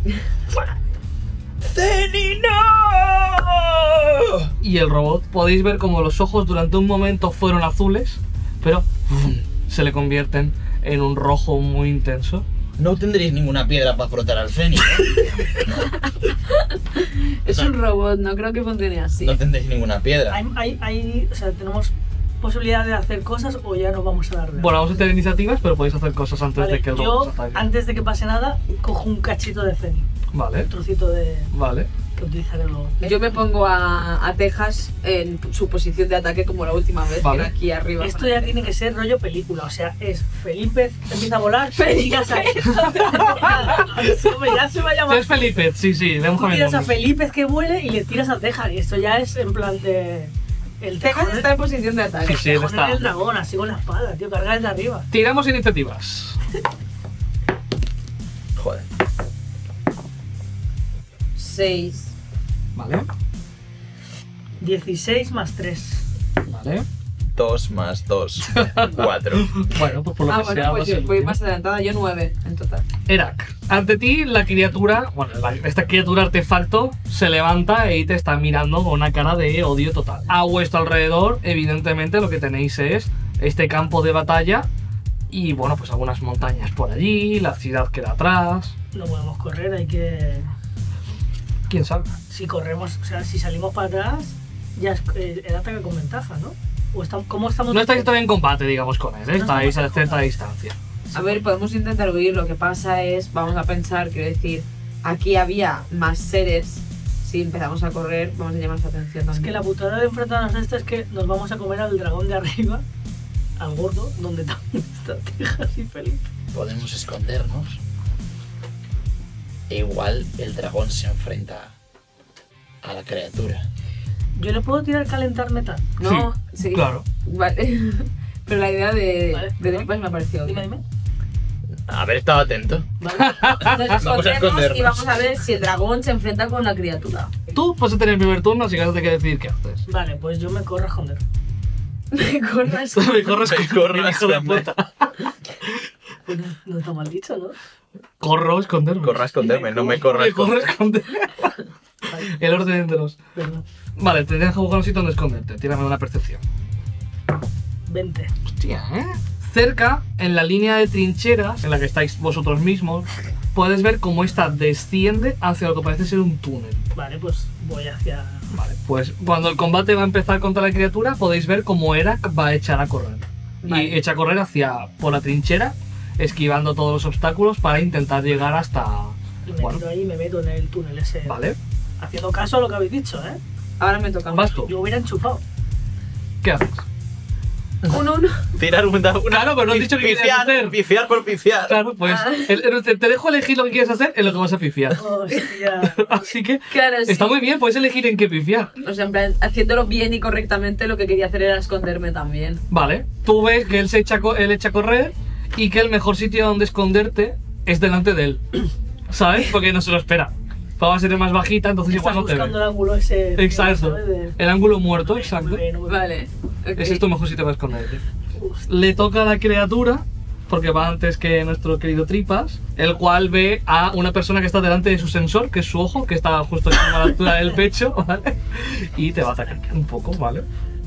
¡Zenny, no! Y el robot, podéis ver como los ojos durante un momento fueron azules, pero ¡fum!, se le convierten en un rojo muy intenso. No tendréis ninguna piedra para frotar al Zenny, ¿eh? Es un robot, no creo que funcione así. No tendréis ninguna piedra. Hay, hay, hay, o sea, tenemos posibilidad de hacer cosas o ya nos vamos a dar de Bueno, vamos a tener iniciativas, pero podéis hacer cosas antes Vale, de que el yo, robot se ataque. antes de que pase nada, cojo un cachito de Zenny. Vale, Un trocito de... vale. que utilizaré luego. Yo me pongo a, a Texas en su posición de ataque como la última vez, Vale. que era aquí arriba. Esto ya tiene que ser rollo película, o sea, es Felipe empieza a volar, tiras a... Hombre, ya se va a llamar... Es Felipe, sí, sí, le hemos Tú tiras a cambiado. Felipe que vuele y le tiras a Tejas, y esto ya es en plan de... El Texas tejón, está en posición de ataque. Sí, sí, él tejón está. en el dragón, así con la espada, tío, carga desde arriba. Tiramos iniciativas. Joder. seis. Vale, dieciséis más tres. vale. Dos más dos. Cuatro. Bueno, pues por lo Ah, que bueno, sea, pues vas yo a- voy más adelantada, yo nueve en total. Erak, ante ti la criatura, bueno, la- esta criatura artefacto se levanta y te está mirando con una cara de odio total. A vuestro alrededor, evidentemente, lo que tenéis es este campo de batalla y, bueno, pues algunas montañas por allí, la ciudad queda atrás. No podemos correr, hay que... ¿Quién sabe? Si corremos, o sea, si salimos para atrás, ya es, eh, el ataque con ventaja, ¿no? O está, ¿Cómo estamos? No estáis todavía en combate, digamos, con él, ¿eh? No Estáis estamos a en cierta combate. distancia. A ver, podemos intentar huir, lo que pasa es, vamos a pensar, quiero decir, aquí había más seres. Si empezamos a correr, vamos a llamar su atención Es también. que la putada de enfrentarnos a esto es que nos vamos a comer al dragón de arriba, al gordo, donde también está Tejas y Felipe. Podemos escondernos. E igual el dragón se enfrenta a la criatura. Yo le puedo tirar calentar metal. No, sí. Claro. Vale. Pero la idea de, Vale. de Dripas me ha parecido Dime, bien. dime. Haber estado atento. Vale. Nos Vamos a escondemos escondernos. y vamos a ver si el dragón se enfrenta con la criatura. Tú vas a tener el primer turno, así que ahora te que decidir qué haces. Vale, pues yo me corro a esconder. Me corras. Me corres Me con corro a hijo de esconder. puta. Pues no, no está mal dicho, ¿no? Corro a esconderme. Corra a esconderme, no me corra a Me corro a esconder. esconder. El orden de los... Perdón. Vale, tendrías que buscar un sitio donde esconderte. Tírame una percepción. veinte. Hostia, ¿eh? Cerca, en la línea de trincheras, en la que estáis vosotros mismos, puedes ver cómo esta desciende hacia lo que parece ser un túnel. Vale, pues voy hacia... Vale, pues cuando el combate va a empezar contra la criatura, podéis ver cómo Erak va a echar a correr. Vale. Y echa a correr hacia por la trinchera, esquivando todos los obstáculos para intentar llegar hasta... Y me Bueno. tiro ahí y me meto en el túnel ese. Vale, Haciendo caso a lo que habéis dicho, ¿eh? Ahora me toca. vas tú. Yo hubiera enchufado. ¿Qué haces? Un uno. Tirar una. una Claro, pero no has dicho que querías pifiar, hacer. pifiar por pifiar. Claro, pues Ah. el- el- te, te dejo elegir lo que quieres hacer en lo que vas a pifiar. Hostia. Así que Claro, sí. está muy bien, puedes elegir en qué pifiar. O sea, en plan, haciéndolo bien y correctamente, lo que quería hacer era esconderme también. Vale, tú ves que él se echa, a co- él echa a correr y que el mejor sitio donde esconderte es delante de él. ¿Sabes? Porque no se lo espera. Va a ser más bajita, entonces Estás igual no te buscando el ve. ángulo ese... Exacto. ¿sabes? De- El ángulo muerto, exacto. Muy bien, muy bien. Vale. ok. Ese es tu mejor sitio para esconderte. Hostia. Le toca a la criatura, porque va antes que nuestro querido Tripas, el cual ve a una persona que está delante de su sensor, que es su ojo, que está justo a la altura del pecho, ¿vale? Y te va a atacar un poco, ¿vale?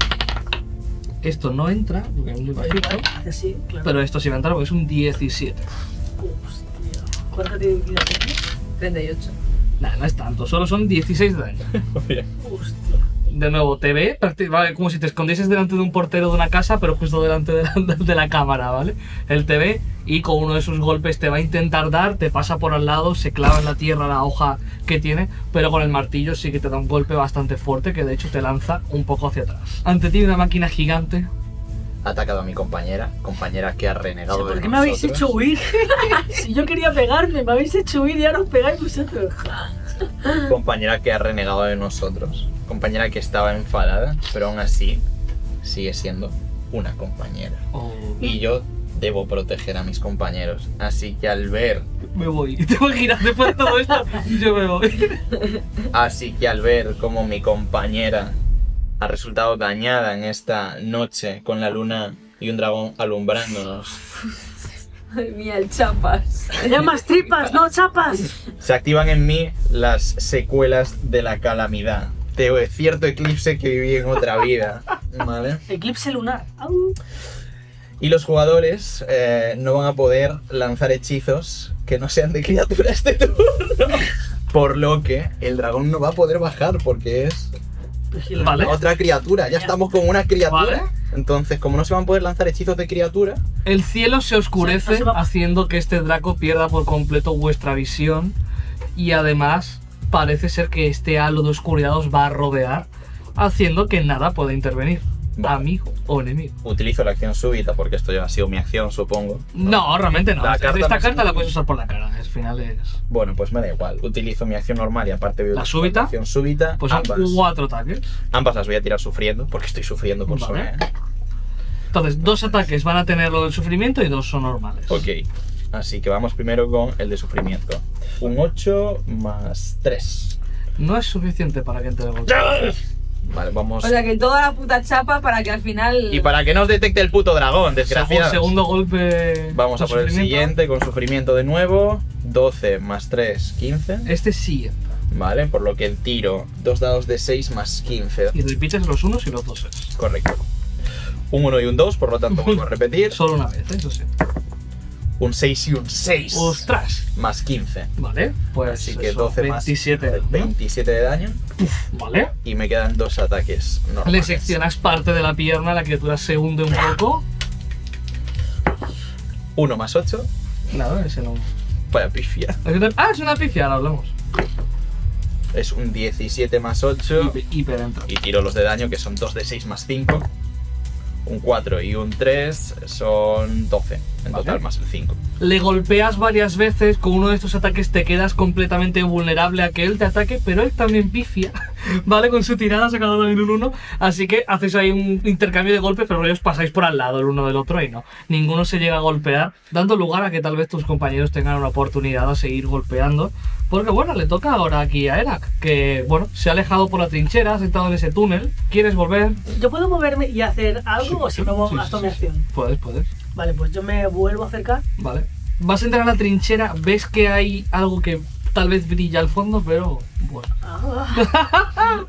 Esto no entra, porque es muy bajito, Hace así, claro. pero esto sí va a entrar porque es un diecisiete. Hostia. ¿Cuánto tiene vida tiene? treinta y ocho. Nah, no es tanto, solo son dieciséis de daño. Hostia. De nuevo, te ve prácti- vale, como si te escondieses delante de un portero de una casa, pero justo delante de la, de la cámara, ¿vale? Él te ve y con uno de sus golpes te va a intentar dar, te pasa por al lado, se clava en la tierra la hoja que tiene, pero con el martillo sí que te da un golpe bastante fuerte que de hecho te lanza un poco hacia atrás. Ante ti una máquina gigante. Ha atacado a mi compañera, compañera que ha renegado de ¿Por qué me habéis nosotros. hecho huir? Si yo quería pegarme, me habéis hecho huir y ahora os pegáis vosotros. Compañera que ha renegado de nosotros. Compañera que estaba enfadada, pero aún así sigue siendo una compañera. Oh, Y yo debo proteger a mis compañeros. Así que al ver, me voy. ¿Te imaginas después de todo esto? Yo me voy. así que al ver cómo mi compañera ha resultado dañada en esta noche con la luna y un dragón alumbrándonos, Ay, mía, el chapas. llamas tripas, no chapas. se activan en mí las secuelas de la calamidad. De cierto eclipse que viví en otra vida, ¿vale? Eclipse lunar. Au. Y los jugadores eh, no van a poder lanzar hechizos que no sean de criatura este turno. Por lo que el dragón no va a poder bajar porque es Vigilante. Vale. otra criatura. Ya estamos con una criatura. Vale. Entonces, como no se van a poder lanzar hechizos de criatura, El cielo se oscurece, Se- no se va- haciendo que este Draco pierda por completo vuestra visión. Y además, parece ser que este halo de oscuridad os va a rodear, haciendo que nada pueda intervenir. Vale. Amigo o enemigo. utilizo la acción súbita porque esto ya ha sido mi acción, supongo. No, realmente no. La Esta carta no carta se- la puedes usar por la cara. Al final es. Bueno, pues me da igual. Utilizo mi acción normal y aparte veo ¿La súbita? acción súbita. Pues son ambas, cuatro ataques. ambas las voy a tirar sufriendo porque estoy sufriendo por Vale. sobre. ¿eh? Entonces, dos ataques van a tener lo del sufrimiento y dos son normales. Ok. Así que vamos primero con el de sufrimiento. Un ocho más tres. No es suficiente para que entre el golpe. Vale, vamos. O sea que toda la puta chapa para que al final. Y para que no os detecte el puto dragón, Segu- desgraciado. Segundo golpe. Vamos a con por el sufrimiento. siguiente con sufrimiento de nuevo. doce más tres, quince. Este sí entra. Vale, por lo que tiro dos dados de seis más quince. Y repites los unos y los doses. Correcto. Un uno y un dos, por lo tanto vuelvo a repetir. Solo una vez, ¿eh? Eso sí. Un seis y un seis. ¡Ostras! Más quince. Vale, pues Así que eso, doce veintisiete. más veintisiete de daño. Vale. Y me quedan dos ataques normales. Le seccionas parte de la pierna, la criatura se hunde un poco. uno más ocho. Nada, ese no. Vaya pifia. Ah, es una pifia, ahora hablamos. Es un diecisiete más ocho. Hiper, hiper entra. Y tiro los de daño, que son dos de seis más cinco. Un cuatro y un tres son doce. En Vale. total, más el cinco. Le golpeas varias veces, con uno de estos ataques te quedas completamente vulnerable a que él te ataque, pero él también pifia, ¿vale? Con su tirada sacando también un uno, así que hacéis ahí un intercambio de golpes, pero os pasáis por al lado el uno del otro y no. Ninguno se llega a golpear, dando lugar a que tal vez tus compañeros tengan una oportunidad a seguir golpeando, porque bueno, le toca ahora aquí a Erak, que bueno, se ha alejado por la trinchera, ha sentado en ese túnel. ¿Quieres volver? ¿Yo puedo moverme y hacer algo o si me muevo Sí, gasto sí, mi sí. acción? Puedes, puedes. Vale, pues yo me vuelvo a acercar. Vale. Vas a entrar a la trinchera, ves que hay algo que tal vez brilla al fondo, pero bueno. Ah.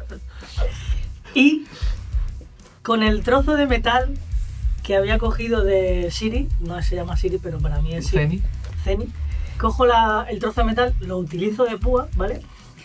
Y con el trozo de metal que había cogido de Siri, no se llama Siri, pero para mí es Siri, Zeni. Zeni, cojo la- el trozo de metal, lo utilizo de púa, ¿vale?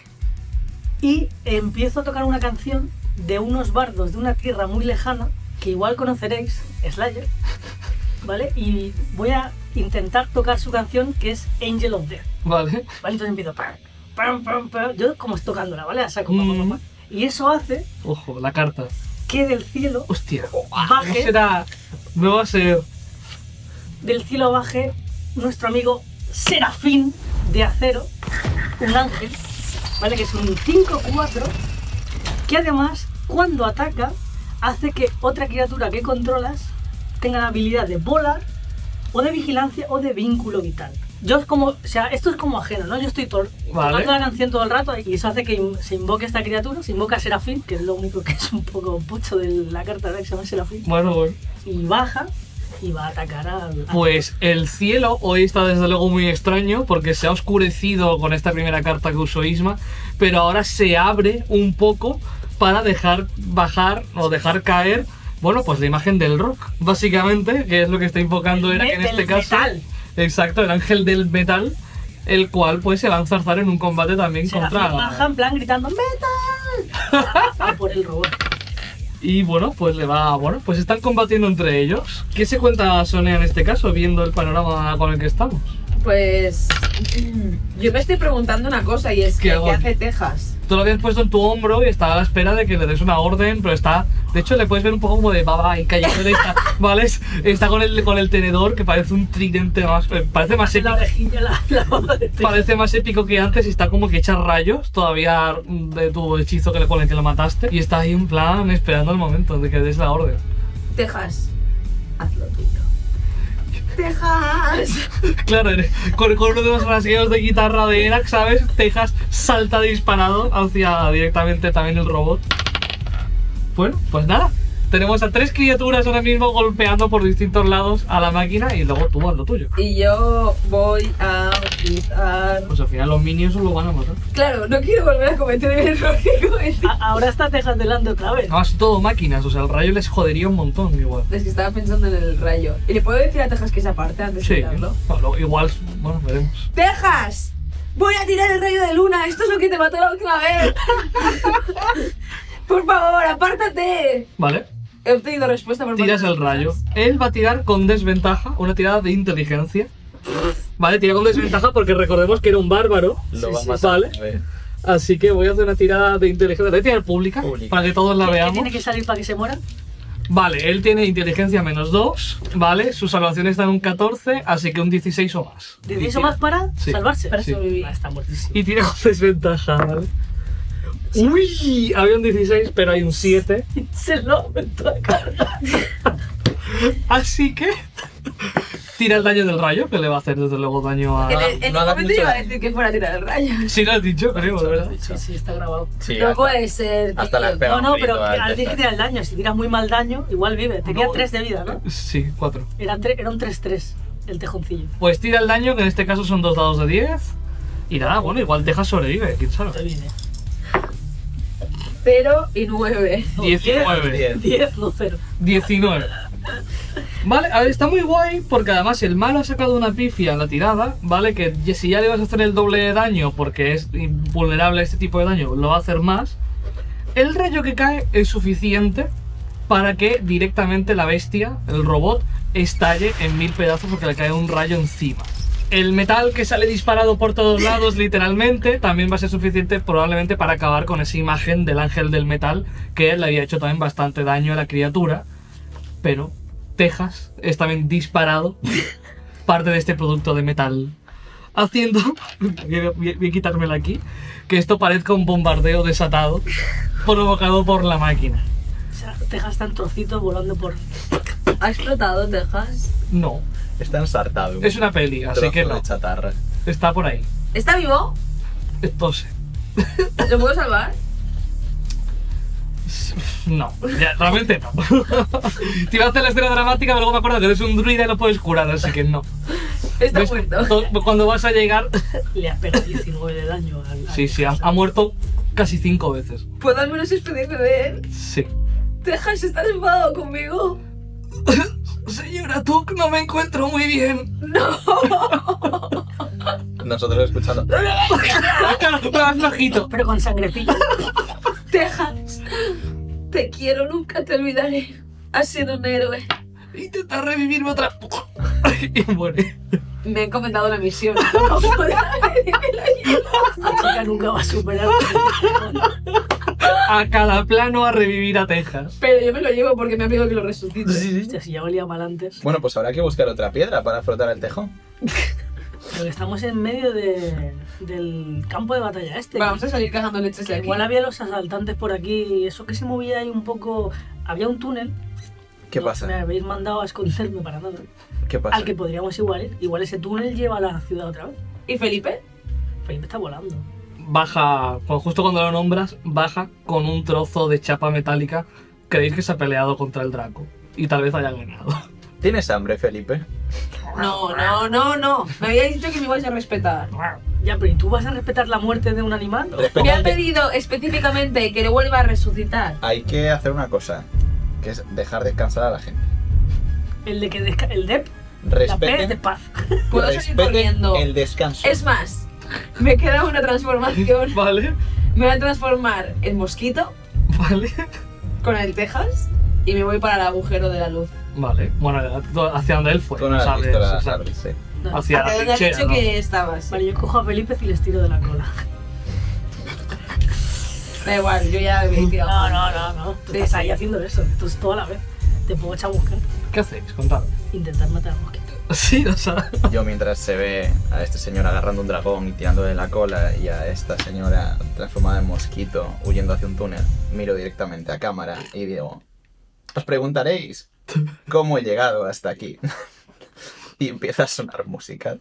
Y empiezo a tocar una canción de unos bardos de una tierra muy lejana, que igual conoceréis, Slayer, ¿vale? Y voy a intentar tocar su canción, que es Angel of Death. Vale. ¿Vale? Entonces empiezo pam, pam, pam, pam, yo como tocándola, ¿vale? A saco, pam, pam, pam, Mm. pam. Y eso hace Ojo, la carta. que del cielo, Hostia. No baje, será. No va a ser. del cielo baje nuestro amigo Serafín de acero, un ángel, ¿vale? Que es un cinco cuatro, que además, cuando ataca, hace que otra criatura que controlas tenga la habilidad de volar, o de vigilancia, o de vínculo vital. Yo es como, o sea, esto es como ajeno, ¿no? Yo estoy to- Vale. tocando la canción todo el rato y eso hace que in- se invoque esta criatura, se invoca a Serafín, que es lo único que es un poco pucho de la carta de que se llama Serafín, Bueno, bueno. y baja y va a atacar al... Pues el cielo hoy está desde luego muy extraño porque se ha oscurecido con esta primera carta que usó Isma, pero ahora se abre un poco para dejar bajar o dejar caer, bueno, pues la imagen del rock, básicamente, que es lo que está invocando El era que en me- este del caso... metal. Exacto, el ángel del metal, el cual pues se va a enzarzar en un combate también Serafín contra... baja en plan gritando ¡Metal! A por el robot. Y bueno, pues le va, bueno, pues están combatiendo entre ellos. ¿Qué se cuenta Sonia en este caso, viendo el panorama con el que estamos? Pues. Yo me estoy preguntando una cosa y es ¿Qué que, hago? ¿qué hace Texas? Tú lo habías puesto en tu hombro y está a la espera de que le des una orden, pero está... De hecho, le puedes ver un poco como de baba y callejero, está, ¿vale? Está con el, con el tenedor, que parece un tridente más... eh, Parece más En la épico, orejilla la, la boda de Texas. parece más épico que antes y está como que echa rayos todavía de tu hechizo que le con el que lo mataste. Y está ahí en plan esperando el momento de que des la orden. Texas, haz lo tuyo. Tejas. Claro, con, con uno de los rasgueos de guitarra de Erak, ¿sabes? Tejas salta disparado hacia directamente también el robot. Bueno, pues nada. Tenemos a tres criaturas ahora mismo golpeando por distintos lados a la máquina y luego tú haz lo tuyo. Y yo voy a utilizar... Pues al final los minions lo van a matar. Claro, no quiero volver a cometer el error que cometí. A- ahora está Tejas delante otra vez. Además, todo máquinas, o sea, el rayo les jodería un montón igual. Es que estaba pensando en el rayo. ¿Y le puedo decir a Tejas que se aparte antes Sí, de tirarlo? bueno, igual, bueno, veremos. ¡Tejas! ¡Voy a tirar el rayo de luna! ¡Esto es lo que te mató la última vez! ¡Por favor, apártate! Vale, He obtenido respuesta por parte tiras de el los rayo. Tejas. Él va a tirar con desventaja, una tirada de inteligencia. Vale, tira con desventaja porque recordemos que era un bárbaro. Lo Sí, va a sí, matar. vale. A ver. Así que voy a hacer una tirada de inteligencia. Voy a tirar pública, Pública. para que todos la ¿Qué- ¿Qué veamos. tiene que salir para que se muera? Vale, él tiene inteligencia menos dos, ¿vale? Su salvación está en un catorce, así que un dieciséis o más. ¿De Y eso tira- más para Sí. salvarse? Para Sí. sobrevivir. Ah, está muertísimo. Y tira con desventaja, ¿vale? Uy, había un dieciséis, pero hay un siete. Se lo aumentó la cara. Así que tira el daño del rayo, que le va a hacer desde luego daño a... En, No, el- en no el hagas momento mucho iba a daño. decir que fuera a tirar el rayo. Sí, lo has dicho, creo, de verdad. Sí, sí, está grabado. Sí, No hasta- puede ser. hasta tío. las pega. No, no, un pero grito al al que Tejas. tirar el daño. Si tiras muy mal daño, igual vive. Tenía No. tres de vida, ¿no? Sí, cuatro. Era, tre- era un tres tres el tejoncillo. Pues tira el daño, que en este caso son dos dados de diez. Y nada, bueno, igual Tejas sobrevive, quién Te sabe. viene. Cero y nueve. diecinueve. Diez. diez, no cero. diecinueve. Vale, a ver, está muy guay porque además el malo ha sacado una pifia en la tirada, ¿vale? Que ya- si ya le vas a hacer el doble de daño porque es vulnerable a este tipo de daño, lo va a hacer más. El rayo que cae es suficiente para que directamente la bestia, el robot, estalle en mil pedazos porque le cae un rayo encima. El metal que sale disparado por todos lados, literalmente, también va a ser suficiente probablemente para acabar con esa imagen del ángel del metal que le había hecho también bastante daño a la criatura. Pero Tejas es también disparado parte de este producto de metal, haciendo, voy a, voy a- voy a quitármela aquí, que esto parezca un bombardeo desatado provocado por la máquina. O sea, Tejas está en trocitos volando por... ¿Ha explotado Tejas? No, Está ensartado. es una peli, así trozo que no, de chatarra. está por ahí. ¿Está vivo? Entonces, ¿Lo puedo salvar? no, ya, realmente no. Te iba a hacer la escena dramática, pero luego me acuerdo que eres un druida y lo puedes curar, así que no. Está ¿Ves? muerto. To- Cuando vas a llegar, Le ha pegado diecinueve de daño al... al sí, sí, ha, Tejas. ha muerto casi cinco veces. ¿Puedo al menos despedirme de él? Sí. Tejas, ¿estás enfadado conmigo? Señora Tuk, no me encuentro muy bien. Nosotros escuchando. Pero más bajito. Pero con sangrecilla. Tejas, te quiero, nunca te olvidaré. Has sido un héroe. Intenta revivirme otra. Y muere. Me han comentado la misión. No puedo revivirla yo. Esta chica nunca va a superar. A cada plano a revivir a Tejas. Pero yo me lo llevo porque me ha pedido que lo resucite. Hostia, si ya valía mal antes. Bueno, pues habrá que buscar otra piedra para frotar el tejón. Pero que estamos en medio de, del campo de batalla este. Vamos a salir cagando leches de aquí. Igual había los asaltantes por aquí. Eso que se movía ahí un poco. Había un túnel. ¿Qué No, pasa? Me habéis mandado a esconderme para nada. ¿Qué pasa? Al que podríamos igual ir. Igual ese túnel lleva a la ciudad otra vez. ¿Y Felipe? Felipe está volando. Baja, pues justo cuando lo nombras, baja con un trozo de chapa metálica. Creéis que se ha peleado contra el Draco. Y tal vez haya ganado. ¿Tienes hambre, Felipe? No, no, no, no. Me habíais dicho que me ibais a respetar. Ya, pero ¿y tú vas a respetar la muerte de un animal? Respeta Me el han de- pedido específicamente que le vuelva a resucitar. Hay que hacer una cosa, que es dejar descansar a la gente. El de que desca el D E P. La P es de Respeten, paz. Puedo salir respeten corriendo. el descanso. Es más, me queda una transformación. Vale, Me voy a transformar en mosquito vale. con el Tejas y me voy para el agujero de la luz. Vale, bueno, hacia donde él fue. Tú no has ¿sabes? visto la Exacto. sabes, sí. No. Hacia Hasta la donde has trinchera, dicho ¿no? que estabas. Vale, yo cojo a Felipe y les tiro de la cola. Da igual, yo ya me he tirado. No, no, no, no. Tú Sí, estás sí. ahí haciendo eso. Esto es todo a la vez. Te puedo echar a buscar. ¿Qué hacéis? Contadme. Intentar matar al mosquito. Sí, o sea. Yo mientras se ve a este señor agarrando un dragón y tirando de la cola y a esta señora transformada en mosquito huyendo hacia un túnel, miro directamente a cámara y digo, os preguntaréis, cómo he llegado hasta aquí. Y empieza a sonar música.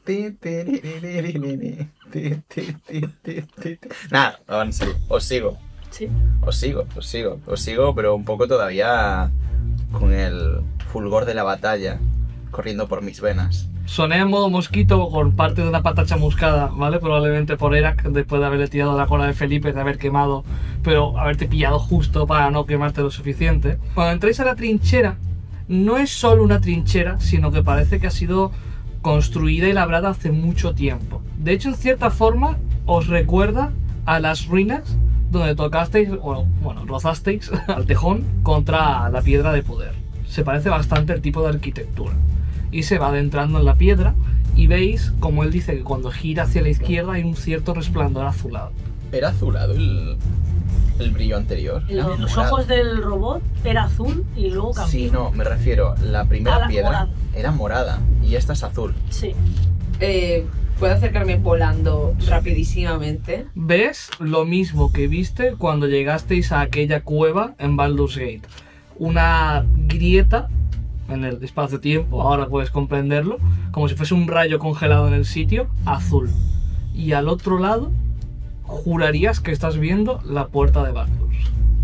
Nada, avance. Os sigo. Sí. Os sigo, os sigo, os sigo, pero un poco todavía con el fulgor de la batalla corriendo por mis venas. Soné en modo mosquito con parte de una pata chamuscada, ¿vale? Probablemente por Erac, después de haberle tirado la cola de Felipe, de haber quemado, pero haberte pillado justo para no quemarte lo suficiente. Cuando entráis a la trinchera, no es solo una trinchera, sino que parece que ha sido construida y labrada hace mucho tiempo. De hecho, en cierta forma, os recuerda a las ruinas donde tocasteis, o bueno, rozasteis al tejón contra la piedra de poder. Se parece bastante el tipo de arquitectura. Y se va adentrando en la piedra y veis, como él dice, que cuando gira hacia la izquierda hay un cierto resplandor azulado. ¿Era azulado el, el brillo anterior? Los, los ojos del robot era azul y luego cambió. Sí, no, me refiero, la primera A la piedra morada. era morada y esta es azul. Sí. Eh, Puedo acercarme volando rapidísimamente. Ves lo mismo que viste cuando llegasteis a aquella cueva en Baldur's Gate. Una grieta en el espacio-tiempo, ahora puedes comprenderlo, como si fuese un rayo congelado en el sitio, azul. Y al otro lado, jurarías que estás viendo la puerta de Baldur's.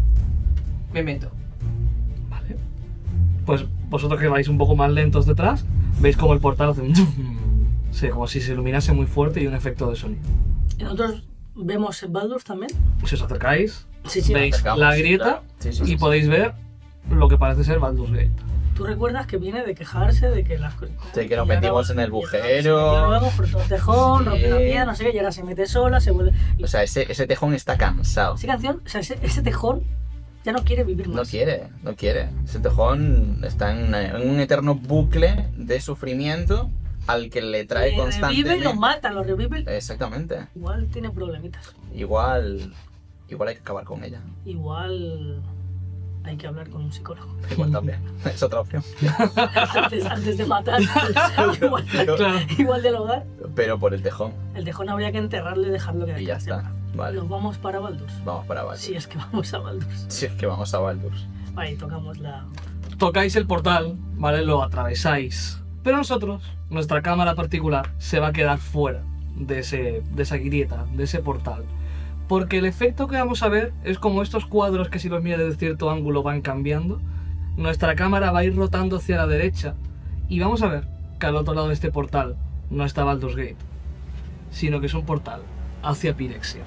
Me meto. Vale. Pues vosotros que vais un poco más lentos detrás, veis como el portal hace un... Sí, como si se iluminase muy fuerte y un efecto de sonido. ¿Y nosotros vemos el Baldur's también? Si os acercáis, Sí, sí. veis acercamos, la sí, grieta claro. Sí, sí, y sí, podéis ver lo que parece ser Baldur's Gate. Tú recuerdas que viene de quejarse de que las cosas... Sí, que nos metimos en el bujero. Luego frotó el tejón, Sí. rompió la piedra, no sé qué, y ahora se mete sola, se vuelve... O sea, ese, ese tejón está cansado. Esa canción, o sea, ese, ese tejón ya no quiere vivir más. No quiere, no quiere. Ese tejón está en, en un eterno bucle de sufrimiento al que le trae Le constantemente. revive y lo mata, lo revive. Exactamente. Igual tiene problemitas. Igual, igual hay que acabar con ella. Igual hay que hablar con un psicólogo. Igual también. Es otra opción. antes, antes de matar, igual, Claro. igual del hogar. Pero por el tejón. El tejón habría que enterrarlo y dejarlo que Y ya está. Vale. Nos vamos para Baldur's. Vamos para Baldur's. Si es que vamos a Baldur's. Si es que vamos a Baldur's. Ahí tocamos la... Tocáis el portal, ¿vale? Lo atravesáis. Pero nosotros, nuestra cámara particular, se va a quedar fuera de, ese, de esa grieta, de ese portal. Porque el efecto que vamos a ver es como estos cuadros que si los miras desde cierto ángulo van cambiando. Nuestra cámara va a ir rotando hacia la derecha y vamos a ver que al otro lado de este portal no está Baldur's Gate, sino que es un portal hacia Pyrexia.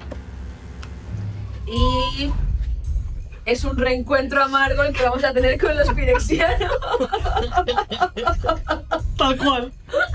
Y es un reencuentro amargo el que vamos a tener con los pirexianos. Tal cual.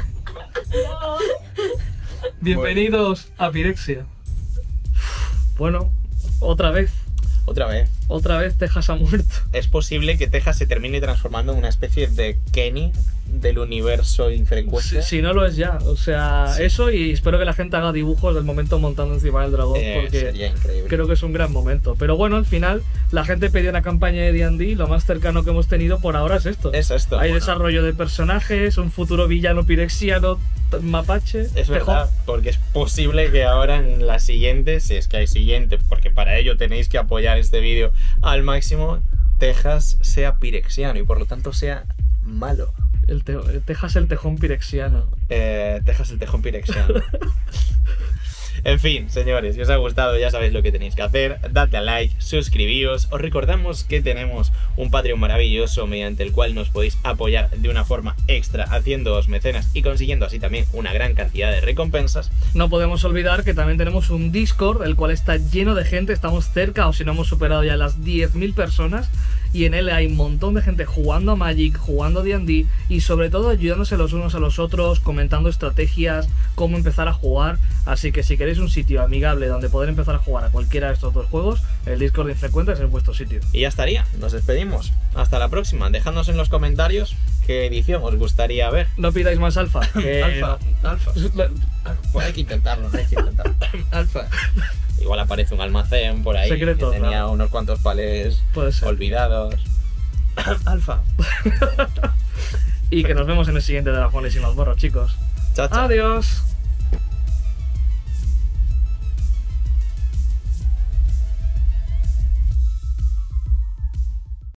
Bienvenidos a Pyrexia. Bueno, otra vez, Otra vez. otra vez Texas ha muerto. Es posible que Texas se termine transformando en una especie de Kenny del universo infrecuente. Si, si no lo es ya, o sea, Sí. eso, y espero que la gente haga dibujos del momento montando encima del dragón, Eh, porque sería increíble. creo que es un gran momento. Pero bueno, al final la gente pedía una campaña de D and D, lo más cercano que hemos tenido por ahora es esto. Es esto. Hay bueno, desarrollo de personajes, un futuro villano pirexiano, t- mapache. Es tejón. verdad, porque es posible que ahora en la siguiente, si es que hay siguiente, porque para ello tenéis que apoyar este vídeo al máximo, Texas sea pirexiano y por lo tanto sea malo. El, te- el Texas el tejón pirexiano. Eh, Texas el tejón pirexiano. En fin, señores, si os ha gustado ya sabéis lo que tenéis que hacer. Dadle a like, suscribíos. Os recordamos que tenemos un Patreon maravilloso mediante el cual nos podéis apoyar de una forma extra haciéndoos mecenas y consiguiendo así también una gran cantidad de recompensas. No podemos olvidar que también tenemos un Discord, el cual está lleno de gente, estamos cerca o si no hemos superado ya las diez mil personas y en él hay un montón de gente jugando a Magic, jugando a D and D y sobre todo ayudándose los unos a los otros, comentando estrategias, cómo empezar a jugar, así que si queréis un sitio amigable donde poder empezar a jugar a cualquiera de estos dos juegos, el Discord de Infrecuentes es vuestro sitio. Y ya estaría, nos despedimos. Hasta la próxima. Dejadnos en los comentarios qué edición os gustaría ver. No pidáis más alfa. que Alfa, no- alfa. Pues hay que intentarlo, hay que intentarlo. Alfa. Igual aparece un almacén por ahí Secreto, que tenía ¿no? unos cuantos palés Puede ser. olvidados. Alfa. Y que nos vemos en el siguiente de Dragones y Mazmorras, chicos. Chao, chao. Adiós.